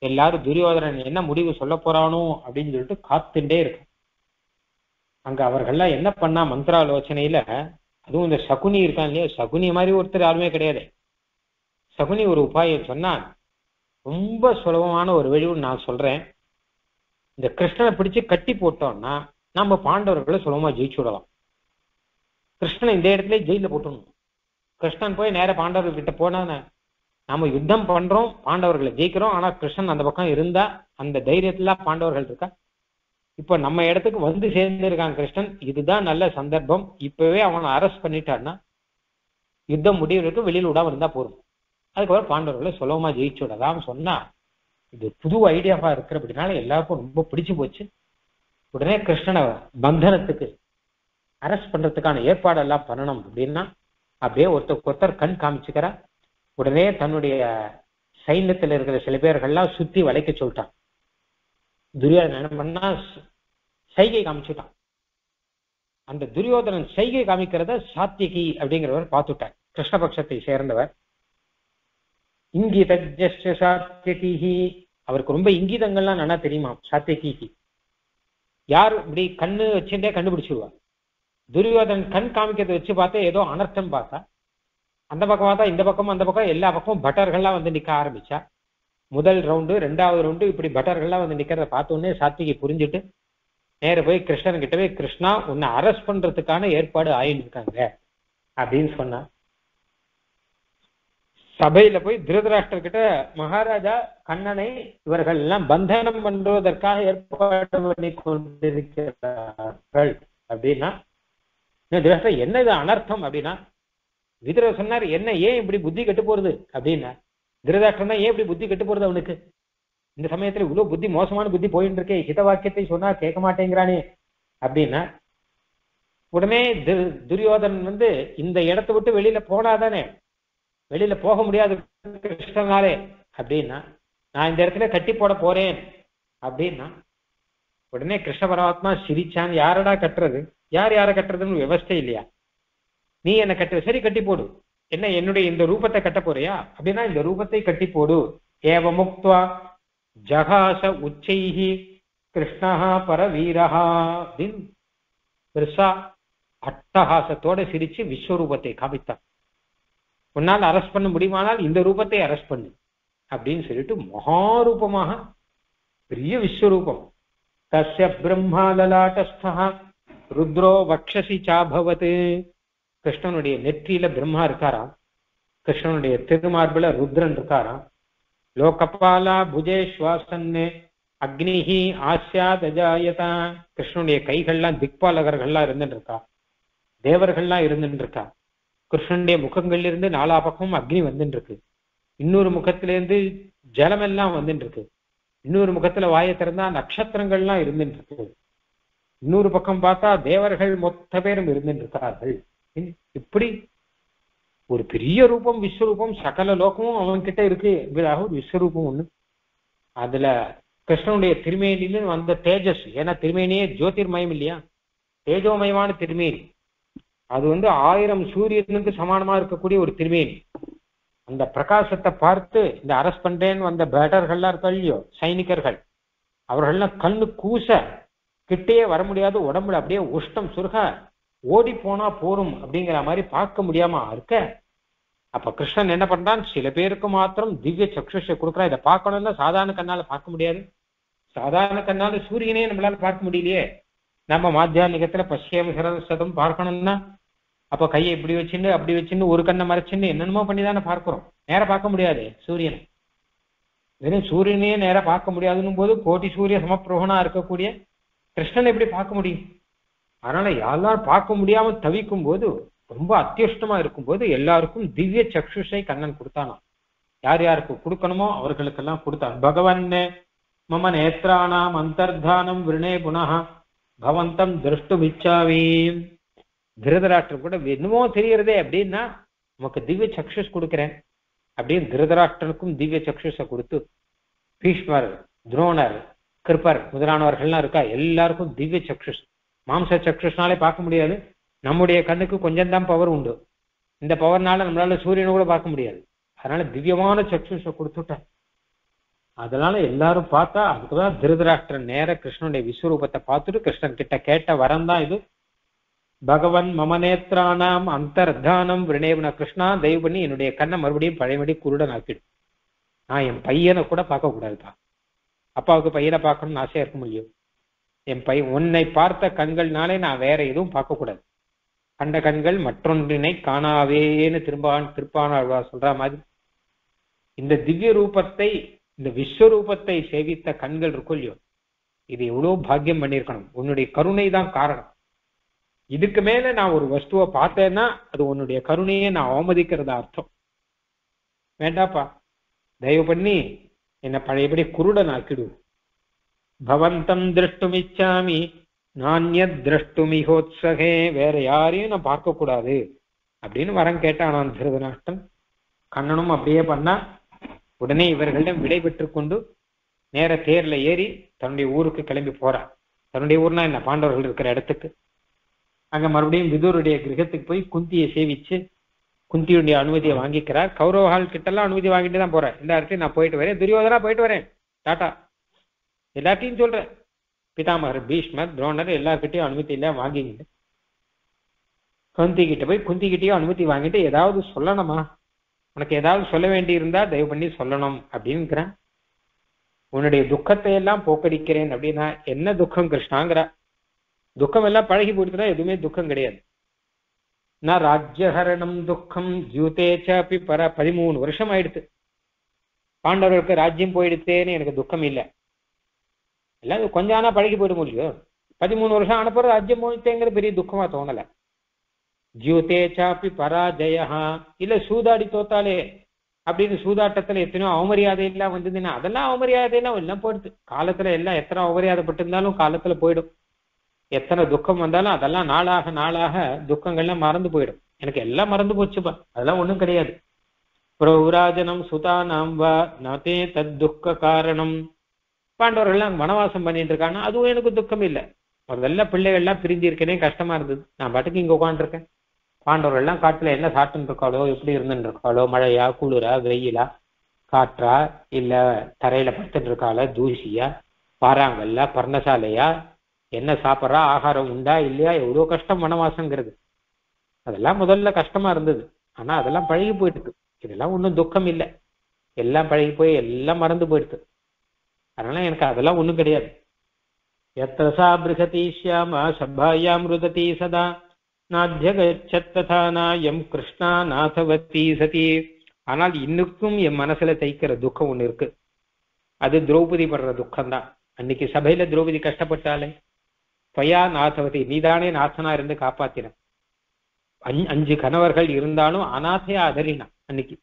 எல்லாரும் துரியோதனன் என்ன முடிவு சொல்ல போறானோ அப்படின்னு சொல்லிட்டு காத்துட்டே இருக்கு. அங்க அவர்கள்லாம் என்ன பண்ணா மந்திராலோசனையில, அதுவும் இந்த சகுனி இருக்கான் இல்லையா, சகுனி மாதிரி ஒருத்தர் யாருமே கிடையாது. சகுனி ஒரு உபாயம் சொன்னான், ரொம்ப சுலபமான ஒரு வழி நான் சொல்றேன். இந்த கிருஷ்ணனை பிடிச்சு கட்டி போட்டோம்னா நம்ம பாண்டவர்களை சுலபமா ஜெயிச்சு விடலாம். கிருஷ்ணனை இந்த இடத்துல ஜெயில போட்டணும். கிருஷ்ணன் போய் நேர பாண்டவர்கள் கிட்ட போனா நாம யுத்தம் பண்றோம், பாண்டவர்களை ஜெயிக்கிறோம், ஆனா கிருஷ்ணன் அந்த பக்கம் இருந்தா அந்த தைரியத்துல பாண்டவர்கள் இருக்கா. இப்ப நம்ம இடத்துக்கு வந்து சேர்ந்து இருக்கான் கிருஷ்ணன், இதுதான் நல்ல சந்தர்ப்பம். இப்பவே அவனை அரெஸ்ட் பண்ணிட்டான்னா யுத்தம் முடிவுக்கு வெளியில் விடாம இருந்தா போதும். அதுக்கப்புறம் பாண்டவர்களை சுலபமா ஜெயிச்சு விடலாம் சொன்னா, இது புது ஐடியாவா இருக்கிற அப்படின்னால எல்லாருக்கும் ரொம்ப பிடிச்சு போச்சு. உடனே கிருஷ்ணனை பந்தனத்துக்கு அரெஸ்ட் பண்றதுக்கான ஏற்பாடெல்லாம் பண்ணணும் அப்படின்னா அப்படியே ஒருத்தர் ஒருத்தர் கண் காமிச்சுக்கிறா. உடனே தன்னுடைய சைன்யத்தில் இருக்கிற சில பேர்கள்லாம் சுத்தி வளைக்க சொல்லிட்டான். துரியோதனன் என்ன பண்ணா, சைகை காமிச்சுட்டான். அந்த துரியோதனன் சைகை காமிக்கிறத சாத்தியகி அப்படிங்கிறவர் பார்த்துட்டார், கிருஷ்ணபக்ஷத்தை சேர்ந்தவர். இங்கித சாத்தியகி, அவருக்கு ரொம்ப இங்கிதங்கள்லாம் நல்லா தெரியுமா சாத்தியகிக்கு. யார் இப்படி கண்ணு வச்சுட்டே கண்டுபிடிச்சிருவா. துரியோதனன் கண் காமிக்கிறத வச்சு பார்த்தா ஏதோ அனர்த்தம் பார்த்தா, அந்த பக்கம் பார்த்தா இந்த பக்கம் அந்த பக்கம் எல்லா பக்கமும் பட்டர்கள்லாம் வந்து நிக்க ஆரம்பிச்சா. முதல் ரவுண்டு ரெண்டாவது ரவுண்டு இப்படி பட்டர்கள்லாம் வந்து நிக்கிறத பார்த்தோன்னே சாத்திகி புரிஞ்சுட்டு நேர போய் கிருஷ்ணன் கிட்டவே, கிருஷ்ணா உன்னை அரெஸ்ட் பண்றதுக்கான ஏற்பாடு ஆயின்னு இருக்காங்க அப்படின்னு சொன்னா. சபையில போய் திருதராஷ்டிரர் கிட்ட, மகாராஜா கண்ணனை இவர்கள் எல்லாம் பந்தனம் பண்றதற்காக ஏற்பாடு பண்ணி கொண்டிருக்கிறார்கள் அப்படின்னா, என்ன இது அனர்த்தம் அப்படின்னா, விதுரர் சொன்னார், என்ன ஏன் இப்படி புத்தி கெட்டு போறது அப்படின்னா. திருதராஷ்டிரன் தான், ஏன் இப்படி புத்தி கெட்டு போறது அவனுக்கு, இந்த சமயத்துல இவ்வளவு புத்தி மோசமான புத்தி போயிட்டு இருக்கே, ஹித வாக்கியத்தை சொன்னா கேட்க மாட்டேங்கிறானே அப்படின்னா. உடனே துரியோதனன் வந்து, இந்த இடத்தை விட்டு வெளியில போனாதானே, வெளியில போக முடியாது கிருஷ்ணனாலே அப்படின்னா, நான் இந்த இடத்துல கட்டி போட போறேன் அப்படின்னா. உடனே கிருஷ்ண பரமாத்மா சிரிச்சான், யாரடா கட்டுறது, யார் யாரை கட்டுறதுன்னு விவஸ்தை இல்லையா, நீ என்ன கட்டு, சரி கட்டி போடு, என்ன என்னுடைய இந்த ரூபத்தை கட்ட போறியா அப்படின்னா இந்த ரூபத்தை கட்டி போடு. ஏவ முக்த்வா ஜகாச உச்சைஹி கிருஷ்ணஹா பரவீரஹா அப்படின்னு பெருசா அட்டகாசத்தோட சிரிச்சு விஸ்வரூபத்தை காமித்தான். உன்னால் அரெஸ்ட் பண்ண முடியுமானால் இந்த ரூபத்தை அரெஸ்ட் பண்ணு அப்படின்னு சொல்லிட்டு மகாரூபமாக பெரிய விஸ்வரூபம். தஸ்ய பிரம்மா லலாட்டஸ்தா ருத்ரோ வக்ஷசி சாபவத், கிருஷ்ணனுடைய நெற்றியில பிரம்மா இருக்காராம், கிருஷ்ணனுடைய திருமார்பில ருத்ரன் இருக்காராம். லோகபாலா புஜேஸ்வாசன்னு அக்னிஹி ஆஸ்யாதஜாயதா, கிருஷ்ணனுடைய கைகள்லாம் திக்பாலகர்கள்லாம் இருந்துட்டு இருக்கா, தேவர்கள்லாம் இருந்துட்டு இருக்கா. கிருஷ்ணனுடைய முகங்கள்ல இருந்து நாலா பக்கமும் அக்னி வந்துட்டு இருக்கு, இன்னொரு முகத்திலேருந்து ஜலமெல்லாம் வந்துட்டு இருக்கு, இன்னொரு முகத்துல வாயை திறந்தா நட்சத்திரங்கள்லாம் இருந்துட்டு இருக்கு, இன்னொரு பக்கம் பார்த்தா தேவர்கள் மொத்த பேரும் இருந்துட்டு இருக்கார்கள். இப்படி ஒரு பெரிய ரூபம், விஸ்வரூபம், சகல லோகமும் அவன் கிட்ட இருக்கு என்பதாக ஒரு விஸ்வரூபம் ஒண்ணு. அதுல கிருஷ்ணனுடைய திருமேனியில வந்த தேஜஸ், ஏன்னா திருமேனியே ஜோதிர்மயம் இல்லையா, தேஜோமயமான திருமேனி, அது வந்து ஆயிரம் சூரியனுக்கு சமானமா இருக்கக்கூடிய ஒரு திருமேனி. அந்த பிரகாசத்தை பார்த்து இந்த அரெஸ்ட் பண்றேன்னு வந்த பேட்டர்கள்லாம் இருக்கா இல்லையோ, சைனிகர்கள், அவர்கள்லாம் கண்ணு கூச கிட்டே வர முடியாது, உடம்புல அப்படியே உஷ்டம் சுருக ஓடி போனா போரும் அப்படிங்கிற மாதிரி பார்க்க முடியாம இருக்க. அப்ப கிருஷ்ணன் என்ன பண்றான், சில பேருக்கு மாத்திரம் திவ்ய சக்ஷுஷை கொடுக்குறான். இதை பார்க்கணும்னா சாதாரண கண்ணால பார்க்க முடியாது, சாதாரண கண்ணால சூரியனே நம்மளால பார்க்க முடியலையே. நம்ம மாத்தியானிகத்துல பசியம் சதம் பார்க்கணும்னா அப்ப கையை இப்படி வச்சுன்னு அப்படி வச்சுன்னு ஒரு கண்ணை மறைச்சுன்னு என்னென்னமோ பண்ணிதானே பார்க்கிறோம், நேரம் பார்க்க முடியாது சூரியனை. வெறும் சூரியனையே நேரம் பார்க்க முடியாதுன்னு போது கோட்டி சூரிய சமப்பிரபனா இருக்கக்கூடிய கிருஷ்ணனை எப்படி பார்க்க முடியும்? அதனால யாரெல்லாம் பார்க்க முடியாம தவிக்கும் போது, ரொம்ப அத்தியுஷ்டமா இருக்கும் போது எல்லாருக்கும் திவ்ய சக்ஷுஷை கண்ணன் கொடுத்தானா. யார் யாருக்கு கொடுக்கணுமோ அவர்களுக்கெல்லாம் கொடுத்தான். பகவன் மம நேத்ராணாம் அந்தர்தானம் விருணே புனः பவந்தம் திருஷ்டுமிச்சாமி. திருதராஷ்டிரம் கூட என்னமோ தெரியறதே அப்படின்னா நமக்கு திவ்ய சக்ஷுஷ் கொடுக்குறேன் அப்படின்னு திருதராஷ்டிரனுக்கும் திவ்ய சக்ஷுஷை கொடுத்து, பீஷ்மர், துரோணர், கிருப்பர் முதலானவர்கள்லாம் இருக்கா, எல்லாருக்கும் திவ்ய சக்ஷுஷ். மாம்ச சக்ஷுஷ்னாலே பார்க்க முடியாது, நம்முடைய கண்ணுக்கு கொஞ்சம் தான் பவர் உண்டு, இந்த பவர்னால நம்மளால சூரியனை கூட பார்க்க முடியாது. அதனால திவ்யமான சக்ஷுஷை கொடுத்துட்டேன். அதனால எல்லாரும் பார்த்தா அதுக்குதான் திருதராஷ்டிரன் நேர கிருஷ்ணனுடைய விஸ்வரூபத்தை பார்த்துட்டு கிருஷ்ணன் கிட்ட கேட்ட வரம் தான் இது. பகவன் மமநேத்ரானாம் அந்தர்தானம் விரணேவன, கிருஷ்ணா தயவு பண்ணி என்னுடைய கண்ணை மறுபடியும் பழையபடி குருடன் ஆக்கிடும். நான் என் பையனை கூட பார்க்க கூடாதுப்பா. அப்பாவுக்கு பையனை பார்க்கணும்னு ஆசையா இருக்க முடியும். என் பையன் உன்னை பார்த்த கண்கள்னாலே நான் வேற எதுவும் பார்க்க கூடாது. கண்ட கண்கள் மற்றொன்றினை காணாவேன்னு திரும்பான் திருப்பான சொல்ற மாதிரி இந்த திவ்ய ரூபத்தை, இந்த விஸ்வரூபத்தை சேவித்த கண்கள் இருக்கும் இல்லையோ, இது எவ்வளவு பாக்கியம் பண்ணியிருக்கணும். உன்னுடைய கருணை தான் காரணம். இதுக்கு மேல நான் ஒரு வஸ்துவை பார்த்தேன்னா அது உன்னுடைய கருணையை நான் அவமதிக்கிறதா அர்த்தம். வேண்டாப்பா, தயவு பண்ணி என்னை பழையபடி குருடன் ஆக்கிடு. பவந்தம் திருஷ்டுமிச்சாமி நானிய திரஷ்டுமிகோத்சகே, வேற யாரையும் நான் பார்க்க கூடாது அப்படின்னு வரம் கேட்டான் நான் திருதராஷ்டிரன். கண்ணனும் அப்படியே பண்ணா. உடனே இவர்களிடம் விடை பெற்று கொண்டு நேர தேர்ல ஏறி தன்னுடைய ஊருக்கு கிளம்பி போறார். தன்னுடைய ஊர்னா என்ன, பாண்டவர்கள் இருக்கிற இடத்துக்கு. அங்க மறுபடியும் விதுருடைய கிரகத்துக்கு போய் குந்தியை சேவிச்சு குந்தியுடைய அனுமதியை வாங்கிக்கிறார். கௌரவர்கள் கிட்டெல்லாம் அனுமதி வாங்கிட்டு தான் போறேன். இந்த இடத்துல நான் போயிட்டு வரேன், துரியோதனா போயிட்டு வரேன், டாட்டா எல்லாத்தையும் சொல்றேன். பிதாமகர் பீஷ்மர் துரோணர் எல்லார்கிட்டையும் அனுமதி எல்லாம் வாங்கிக்கிட்டு குந்தி கிட்ட போய் குந்தி கிட்டையும் அனுமதி வாங்கிட்டு ஏதாவது சொல்லணுமா, உனக்கு ஏதாவது சொல்ல வேண்டி இருந்தா தயவு பண்ணி சொல்லணும் அப்படின்னுக்கிறேன். உன்னுடைய துக்கத்தை எல்லாம் போக்கடிக்கிறேன் அப்படின்னா என்ன துக்கம் கிருஷ்ணாங்கிற. துக்கம் எல்லாம் பழகி போயிட்டுதான் எதுவுமே துக்கம் கிடையாது. நான் ராஜ்யஹரணம் துக்கம் ஜூதேச்சாப்பி பர பதிமூணு வருஷம் ஆயிடுத்து. பாண்டவர்களுக்கு ராஜ்யம் போயிடுத்தேன்னு எனக்கு துக்கம் இல்லை. எல்லாம் கொஞ்சம் ஆனா பழகி போயிட முடியும். பதிமூணு வருஷம் ஆனப்பறம் ராஜ்யம் போயிட்டேங்கிறது பெரிய துக்கமா தோணல. ஜூதேச்சாப்பி பராஜயா, இல்ல சூதாடி தோத்தாலே அப்படின்னு சூதாட்டத்துல எத்தனையோ அவமரியாதை எல்லாம் வந்ததுன்னா அதெல்லாம் அவமரியாதையெல்லாம் எல்லாம் போயிடுது. காலத்துல எல்லாம் எத்தனை அவமரியாதைப்பட்டிருந்தாலும் காலத்துல போயிடும். எத்தனை துக்கம் வந்தாலும் அதெல்லாம் நாளாக நாளாக துக்கங்கள்லாம் மறந்து போயிடும். எனக்கு எல்லாம் மறந்து போச்சுப்பா, அதெல்லாம் ஒண்ணும் கிடையாது. பிரௌராஜனம் சுதானாம் வா நதே தத் துக்க காரணம். பாண்டவர்கள்லாம் வனவாசம் பண்ணிட்டு இருக்காங்க, அதுவும் எனக்கு துக்கம் இல்லை. முதல்ல பிள்ளைகள்லாம் பிரிஞ்சு இருக்கேனே கஷ்டமா இருந்தது. நான் பாட்டுக்கு இங்க உட்காந்துருக்கேன். பாண்டவர்கள்லாம் காட்டுல என்ன சாப்பிட்டுன்னு இருக்காளோ, எப்படி இருந்துட்டு இருக்காளோ, மழையா குளிரா வெயிலா காற்றா இல்ல தரையில படுத்துட்டு இருக்காளா, தூசியா பாறாங்கல்ல பர்ணசாலையா, என்ன சாப்பிட்றா, ஆகாரம் உண்டா இல்லையா, எவ்வளோ கஷ்டம் வனவாசங்கிறது. அதெல்லாம் முதல்ல கஷ்டமா இருந்தது. ஆனா அதெல்லாம் பழகி போயிட்டு. இதெல்லாம் ஒன்றும் துக்கம் இல்லை. எல்லாம் பழகி போய் எல்லாம் மறந்து போயிடுது. அதனால எனக்கு அதெல்லாம் ஒண்ணும் கிடையாது. எத்தசா பிருகதி ஷியாமா சபாயாம் ருததி சதா நாத்யகச்சத்ததா நாயம் கிருஷ்ணா நாதவதி சதி. ஆனால் இன்னுக்கும் என் மனசுல தைக்கிற துக்கம் ஒண்ணு இருக்கு. அது திரௌபதி படுற துக்கம் தான். அன்னைக்கு சபையில திரௌபதி கஷ்டப்பட்டாலே, பயா நாதவதி, நீதானே நாசனா இருந்து காப்பாத்தின. அஞ்சு கணவர்கள் இருந்தாலும் அநாதையா அதறினா. அன்னைக்கு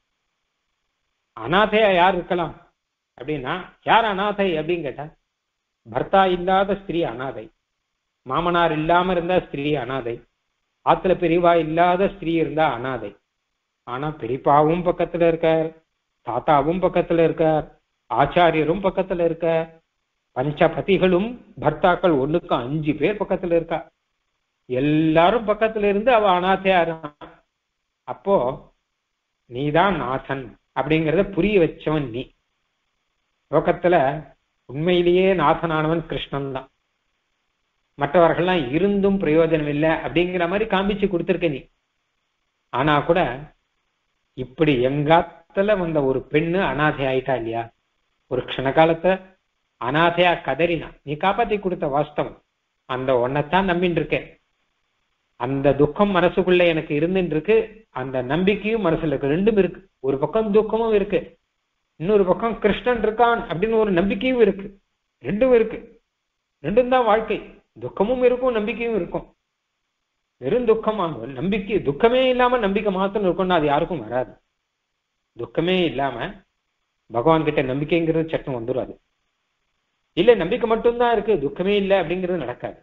அநாதையா யார் இருக்கலாம் அப்படின்னா, யார் அநாதை அப்படின்னு கேட்டா, பர்த்தா இல்லாத ஸ்திரீ அநாதை, மாமனார் இல்லாம இருந்தா ஸ்திரீ அநாதை, ஆத்துல பெரியவா இல்லாத ஸ்திரீ இருந்தா அநாதை. ஆனா பெரியப்பாவும் பக்கத்துல இருக்கார், தாத்தாவும் பக்கத்துல இருக்கார், ஆச்சாரியரும் பக்கத்துல இருக்கார், பஞ்சபதிகளும் பர்த்தாக்கள் ஒண்ணுக்கு அஞ்சு பேர் பக்கத்துல இருக்கா. எல்லாரும் பக்கத்துல இருந்து அவ அநாதையா இருக்கான். அப்போ நீதான் நாதன் அப்படிங்கிறத புரிய வச்சவன் நீ. லோகத்துல உண்மையிலேயே நாதனானவன் கிருஷ்ணன் தான். மற்றவர்கள்லாம் இருந்தும் பிரயோஜனம் இல்லை அப்படிங்கிற மாதிரி காமிச்சு கொடுத்துருக்க நீ. ஆனா கூட இப்படி எங்காத்துல வந்த ஒரு பெண்ணு அநாதை ஆயிட்டா இல்லையா, ஒரு க்ஷண காலத்தை அநாதையா கதறினா, நீ காப்பாத்தி கொடுத்த வாஸ்தவம். அந்த ஒன்னைத்தான் நம்பின்னு இருக்கேன். அந்த துக்கம் மனசுக்குள்ள எனக்கு இருந்துட்டு இருக்கு, அந்த நம்பிக்கையும் மனசுல இருக்கு. ரெண்டும் இருக்கு. ஒரு பக்கம் துக்கமும் இருக்கு, இன்னொரு பக்கம் கிருஷ்ணன் இருக்கான் அப்படின்னு ஒரு நம்பிக்கையும் இருக்கு. ரெண்டும் இருக்கு. ரெண்டும் தான் வாழ்க்கை. துக்கமும் இருக்கும், நம்பிக்கையும் இருக்கும். வெறும் துக்கமா நம்பிக்கை, துக்கமே இல்லாம நம்பிக்கை மாத்திரம் இருக்கும்னா அது யாருக்கும் வராது. துக்கமே இல்லாம பகவான் கிட்ட நம்பிக்கைங்கிறது சட்டம் வந்துடாது. இல்ல நம்பிக்கை மட்டும்தான் இருக்கு, துக்கமே இல்லை அப்படிங்கிறது நடக்காது.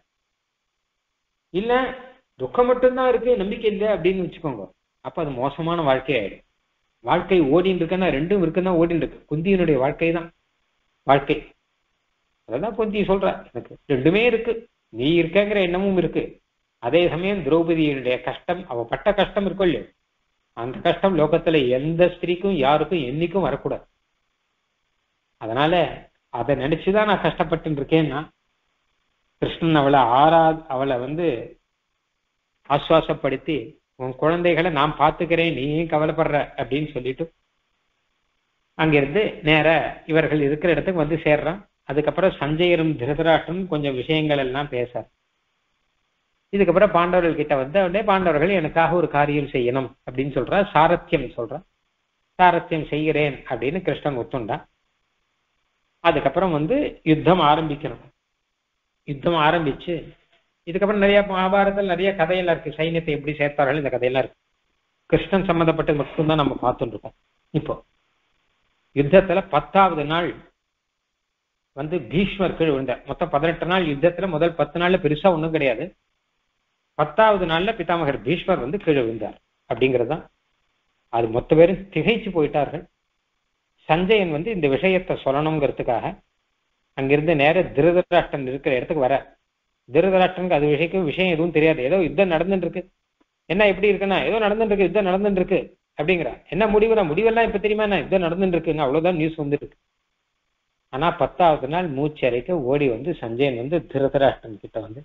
இல்ல துக்கம் மட்டும்தான் இருக்கு, நம்பிக்கை இல்லை அப்படின்னு வச்சுக்கோங்க, அப்ப அது மோசமான வாழ்க்கை ஆயிடும். வாழ்க்கை ஓடின்னு இருக்குன்னா ரெண்டும் இருக்குன்னா ஓடின்னு இருக்கு. குந்தியினுடைய வாழ்க்கை தான் வாழ்க்கை. அதான் குந்தி சொல்ற, எனக்கு ரெண்டுமே இருக்கு, நீ இருக்கங்கிற எண்ணமும் இருக்கு. அதே சமயம் திரௌபதியினுடைய கஷ்டம், அவ பட்ட கஷ்டம் இருக்கும் இல்லையோ, அந்த கஷ்டம் லோகத்துல எந்த ஸ்திரீக்கும் யாருக்கும் என்னைக்கும் வரக்கூடாது. அதனால அதை நினைச்சுதான் நான் கஷ்டப்பட்டு இருக்கேன்னா, கிருஷ்ணன் அவளை ஆரா அவளை வந்து ஆசுவாசப்படுத்தி, உன் குழந்தைகளை நான் பார்த்துக்கிறேன், நீ கவலைப்படுற அப்படின்னு சொல்லிட்டு அங்கிருந்து நேர இவர்கள் இருக்கிற இடத்துக்கு வந்து சேர்றான். அதுக்கப்புறம் சஞ்சயரும் திருதராஷ்டிரனும் கொஞ்சம் விஷயங்கள் எல்லாம் பேச, இதுக்கப்புறம் பாண்டவர்கள் கிட்ட வந்து அவனே பாண்டவர்கள் எனக்காக ஒரு காரியம் செய்யணும் அப்படின்னு சொல்றா, சாரத்தியம் சொல்றான். சாரத்தியம் செய்கிறேன் அப்படின்னு கிருஷ்ணன் ஒத்துண்டான். அதுக்கப்புறம் வந்து யுத்தம் ஆரம்பிக்கணும். யுத்தம் ஆரம்பிச்சு இதுக்கப்புறம் நிறைய மகாபாரதத்தில் நிறைய கதையெல்லாம் இருக்கு. சைன்யத்தை எப்படி சேர்த்தார்கள் இந்த கதையெல்லாம் இருக்கு. கிருஷ்ணன் சம்பந்தப்பட்டது மட்டும்தான் நம்ம பார்த்துட்டு இருக்கோம். இப்போ யுத்தத்துல பத்தாவது நாள் வந்து பீஷ்மர் கீழ் விழுந்தார். மொத்தம் பதினெட்டு நாள் யுத்தத்துல முதல் பத்து நாள்ல பெருசா ஒண்ணும் கிடையாது. பத்தாவது நாள்ல பிதாமகர் பீஷ்மர் வந்து கீழே விழுந்தார் அப்படிங்கிறதுதான். அது மொத்த பேரும் திகைச்சு போயிட்டார்கள். சஞ்சயன் வந்து இந்த விஷயத்தை சொல்லணுங்கிறதுக்காக அங்கிருந்து நேர திருதராஷ்டிரன் இருக்கிற இடத்துக்கு வர. திருதராஷ்டிரனுக்கு அது விஷயம் விஷயம் எதுவும் தெரியாது. ஏதோ யுத்தம் நடந்துட்டு இருக்கு, என்ன எப்படி இருக்குன்னா ஏதோ நடந்துட்டு இருக்கு, யுத்தம் நடந்துட்டு இருக்கு அப்படிங்கிறா. என்ன முடிவுனா முடிவெல்லாம் இப்ப தெரியுமா, என்ன யுத்தம் நடந்துட்டு இருக்குன்னு அவ்வளவுதான் நியூஸ் வந்து இருக்கு. ஆனா பத்தாவது நாள் மூச்சு அறைக்க ஓடி வந்து சஞ்சயன் வந்து திருதராஷ்டிரன் கிட்ட வந்து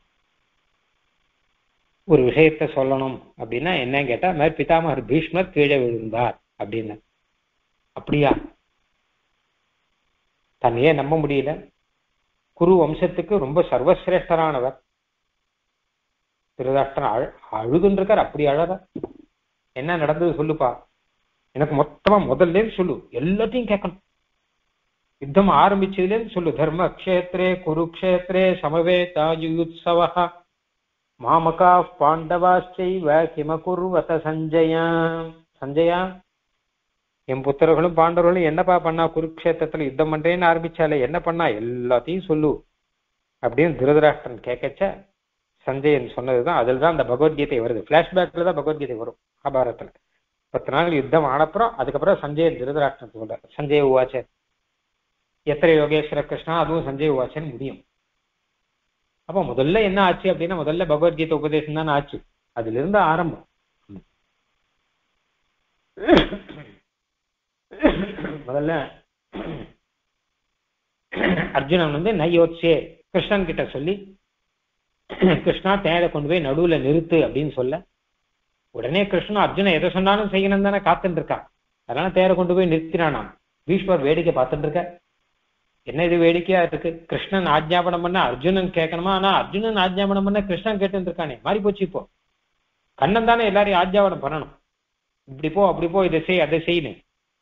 ஒரு விஷயத்த சொல்லணும் அப்படின்னா என்னன்னு கேட்டா, மாதிரி பிதாமகர் பீஷ்மர் கீழே விழுந்தார் அப்படின்னு. அப்படியா? தன்னையே நம்ப முடியல. குரு வம்சத்துக்கு ரொம்ப சர்வசிரேஷ்டரானவர் திருதராஷ்டிரன் அழு அழுதுன்னு இருக்கார். அப்படி அழற. என்ன நடந்தது சொல்லுப்பா, எனக்கு மொத்தமா முதல்ல சொல்லு, எல்லாத்தையும் கேட்கணும். யுத்தம் ஆரம்பிச்சதுலேருந்து சொல்லு. தர்ம கஷேத்ரே குருக்ஷேத்ரே சமவேதாயுத்சவ மாமகா பாண்டவாச்சைவ கிமகுர்வத சஞ்சயா. சஞ்சயா, என் புத்திரர்களும் பாண்டவர்களும் என்னப்பா பண்ணா, குருக்ஷேத்திரத்துல யுத்தம் பண்றேன்னு ஆரம்பிச்சாலே என்ன பண்ணா, எல்லாத்தையும் சொல்லு அப்படின்னு திருதராஷ்டிரன் கேட்கச்ச சஞ்சயன் சொன்னதுதான். அதில் தான் அந்த பகவத்கீதை வருது. பிளாஷ்பேக்ல தான் பகவத்கீதை வரும் மகாபாரதத்துல. பத்து நாள் யுத்தம் ஆனப்புறம் அதுக்கப்புறம் சஞ்சயன் திருதராஷ்டிரன் சொல்றார். சஞ்சய உவாச்ச எத்தனை யோகேஸ்வர கிருஷ்ணா, அதுவும் சஞ்சய உவாச்சன்னு முடியும். அப்ப முதல்ல என்ன ஆச்சு அப்படின்னா, முதல்ல பகவத்கீதை உபதேசம் தான் ஆச்சு. அதுல இருந்து ஆரம்பம். முதல்ல அர்ஜுனன் வந்து நயோத்சே கிருஷ்ணன் கிட்ட சொல்லி, கிருஷ்ணா தேரை கொண்டு போய் நடுவுல நிறுத்து அப்படின்னு சொல்ல, உடனே கிருஷ்ணன் அர்ஜுனன் எதை சொன்னாலும் செய்யணும் தானே காத்துட்டு இருக்கான். அதனால தேரை கொண்டு போய் நிறுத்தினானாம். பீஷ்மர் வேடிக்கை பார்த்துட்டு இருக்க. என்ன இது வேடிக்கையா இருக்கு, கிருஷ்ணன் ஆஜ்ஞாபனம் பண்ண அர்ஜுனன் கேட்கணுமா, ஆனா அர்ஜுனன் ஆஜ்ஞாபனம் பண்ண கிருஷ்ணன் கேட்டு இருக்கானே, மாறி போச்சு. இப்போ கண்ணன் தானே எல்லாரையும் ஆஜ்ஞாபனம் பண்ணணும், இப்படி போ அப்படி போ, இதை செய் அதை செய்யணும்.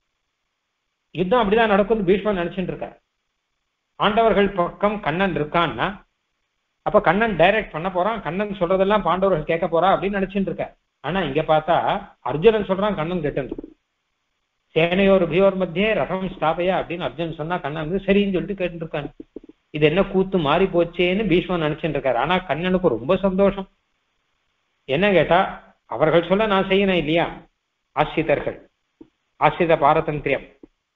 யுத்தம் அப்படிதான் நடக்கும்னு பீஷ்மர் நினைச்சுட்டு இருக்கார். பாண்டவர்கள் பக்கம் கண்ணன் இருக்கான்னா அப்ப கண்ணன் டைரக்ட் பண்ண போறான், கண்ணன் சொல்றதெல்லாம் பாண்டவர்கள் கேட்க போறா அப்படின்னு நினைச்சுட்டு இருக்க. ஆனா இங்க பார்த்தா அர்ஜுனன் சொல்றான், கண்ணன் கேட்டு. சேனையோர் பியோர் மத்தியே ரகம் ஸ்தாபையா அப்படின்னு அர்ஜுனன் சொன்னா கண்ணன் வந்து சரின்னு சொல்லிட்டு கேட்டு இருக்காங்க. இது என்ன கூத்து மாறி போச்சேன்னு பீஷ்மன் நினைச்சுட்டு இருக்காரு. ஆனா கண்ணனுக்கு ரொம்ப சந்தோஷம். என்ன கேட்டா, அவர்கள் சொல்ல நான் செய்யணும் இல்லையா, ஆசிரியர்கள் ஆசிரித பாரதந்திரியம்,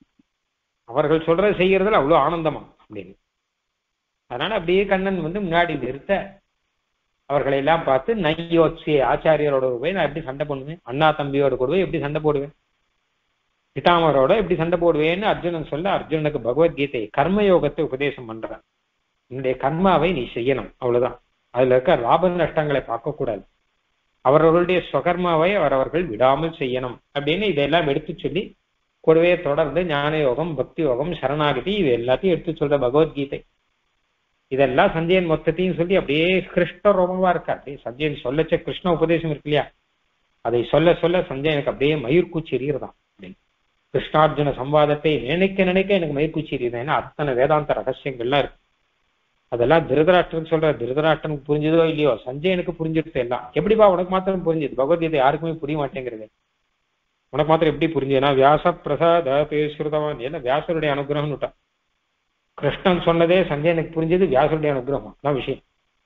அவர்கள் சொல்றதை செய்யறதுல அவ்வளவு ஆனந்தமா அப்படின்னு. அதனால அப்படியே கண்ணன் வந்து முன்னாடி நிறுத்த அவர்களை எல்லாம் பார்த்து நையோட்சி ஆச்சாரியரோட போய் நான் எப்படி சண்டை போடுவேன், அண்ணா தம்பியோட கூட போய் எப்படி சண்டை போடுவேன், பிதாமரோட எப்படி சண்டை போடுவேன்னு அர்ஜுனன் சொல்ல, அர்ஜுனனுக்கு பகவத்கீதை கர்மயோகத்தை உபதேசம் பண்றான். என்னுடைய கர்மாவை நீ செய்யணும், அவ்வளவுதான். அதுல இருக்க லாப நஷ்டங்களை பார்க்க கூடாது, அவர்களுடைய ஸ்வகர்மாவை அவரவர்கள் விடாமல் செய்யணும் அப்படின்னு இதெல்லாம் எடுத்து சொல்லி கூடவே தொடர்ந்து ஞான யோகம், பக்தி யோகம், சரணாகதி இது எல்லாத்தையும் எடுத்து சொல்ற பகவத்கீதை. இதெல்லாம் சஞ்சயன் மொத்தத்தையும் சொல்லி அப்படியே கிருஷ்ண ரோமமா இருக்கா. அப்படியே சஞ்சயன் சொல்லச்ச கிருஷ்ண உபதேசம் இருக்கு இல்லையா, அதை சொல்ல சொல்ல சஞ்சயனுக்கு அப்படியே மயிர்கூச்சி எறிகிறதான். அப்படின்னு கிருஷ்ணார்ஜுன சம்வாதத்தை நினைக்க நினைக்க எனக்கு மயிர்கூச்சி எறியுதான். ஏன்னா அத்தனை வேதாந்த ரகசியங்கள்லாம் இருக்கு. அதெல்லாம் திருதராஷ்டிரன் சொல்ற, திருதராஷ்டிரனுக்கு புரிஞ்சதோ இல்லையோ சஞ்சயனுக்கு புரிஞ்சிடுது எல்லாம். எப்படிப்பா உனக்கு மாத்திரம் புரிஞ்சுது, பகவத்கீதை யாருக்குமே புரிய மாட்டேங்கிறது, உனக்கு மாத்திரம் எப்படி புரிஞ்சுதுன்னா வியாச பிரசாத பேசுறதவன், ஏன்னா வியாசருடைய அனுகிரகம் விட்டான். கிருஷ்ணன் சொன்னதே சஞ்சயனுக்கு புரிஞ்சது வியாசருடைய அனுகிரகம் தான் விஷயம்.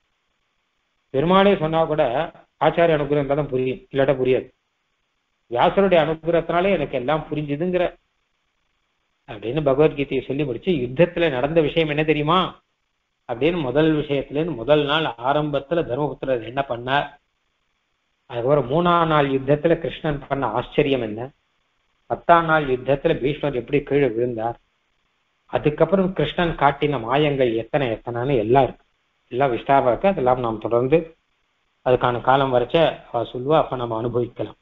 பெருமாளே சொன்னா கூட ஆச்சாரிய அனுகிரகம் தான் புரியும், இல்லாட்ட புரியாது. வியாசருடைய அனுகிரகத்தினாலே எனக்கு எல்லாம் புரிஞ்சுதுங்கிற அப்படின்னு பகவத்கீதையை சொல்லி முடிச்சு, யுத்தத்துல நடந்த விஷயம் என்ன தெரியுமா அப்படின்னு முதல் விஷயத்துல இருந்து முதல் நாள் ஆரம்பத்துல தர்மபுத்திரர் என்ன பண்ணார், அதுக்கப்புறம் மூணாம் நாள் யுத்தத்துல கிருஷ்ணன் பண்ண ஆச்சரியம் என்ன, பத்தாம் நாள் யுத்தத்துல பீஷ்மர் எப்படி கீழே விழுந்தார், அதுக்கப்புறம் கிருஷ்ணன் காட்டின மாயங்கள் எத்தனை எத்தனைன்னு எல்லாம் இருக்கு, எல்லாம் விஸ்தாரம் இருக்கு. அதெல்லாம் நாம் தொடர்ந்து அதுக்கான காலம் வரைச்ச அவ சொல்லுவா, அப்ப நம்ம அனுபவிக்கலாம்.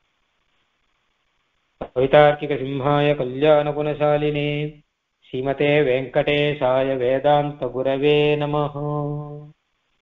கவிதார்க்கிக சிம்ஹாய கல்யாண குணசாலினே ஸ்ரீமதே வெங்கடேசாய வேதாந்த குரவே நமஹ.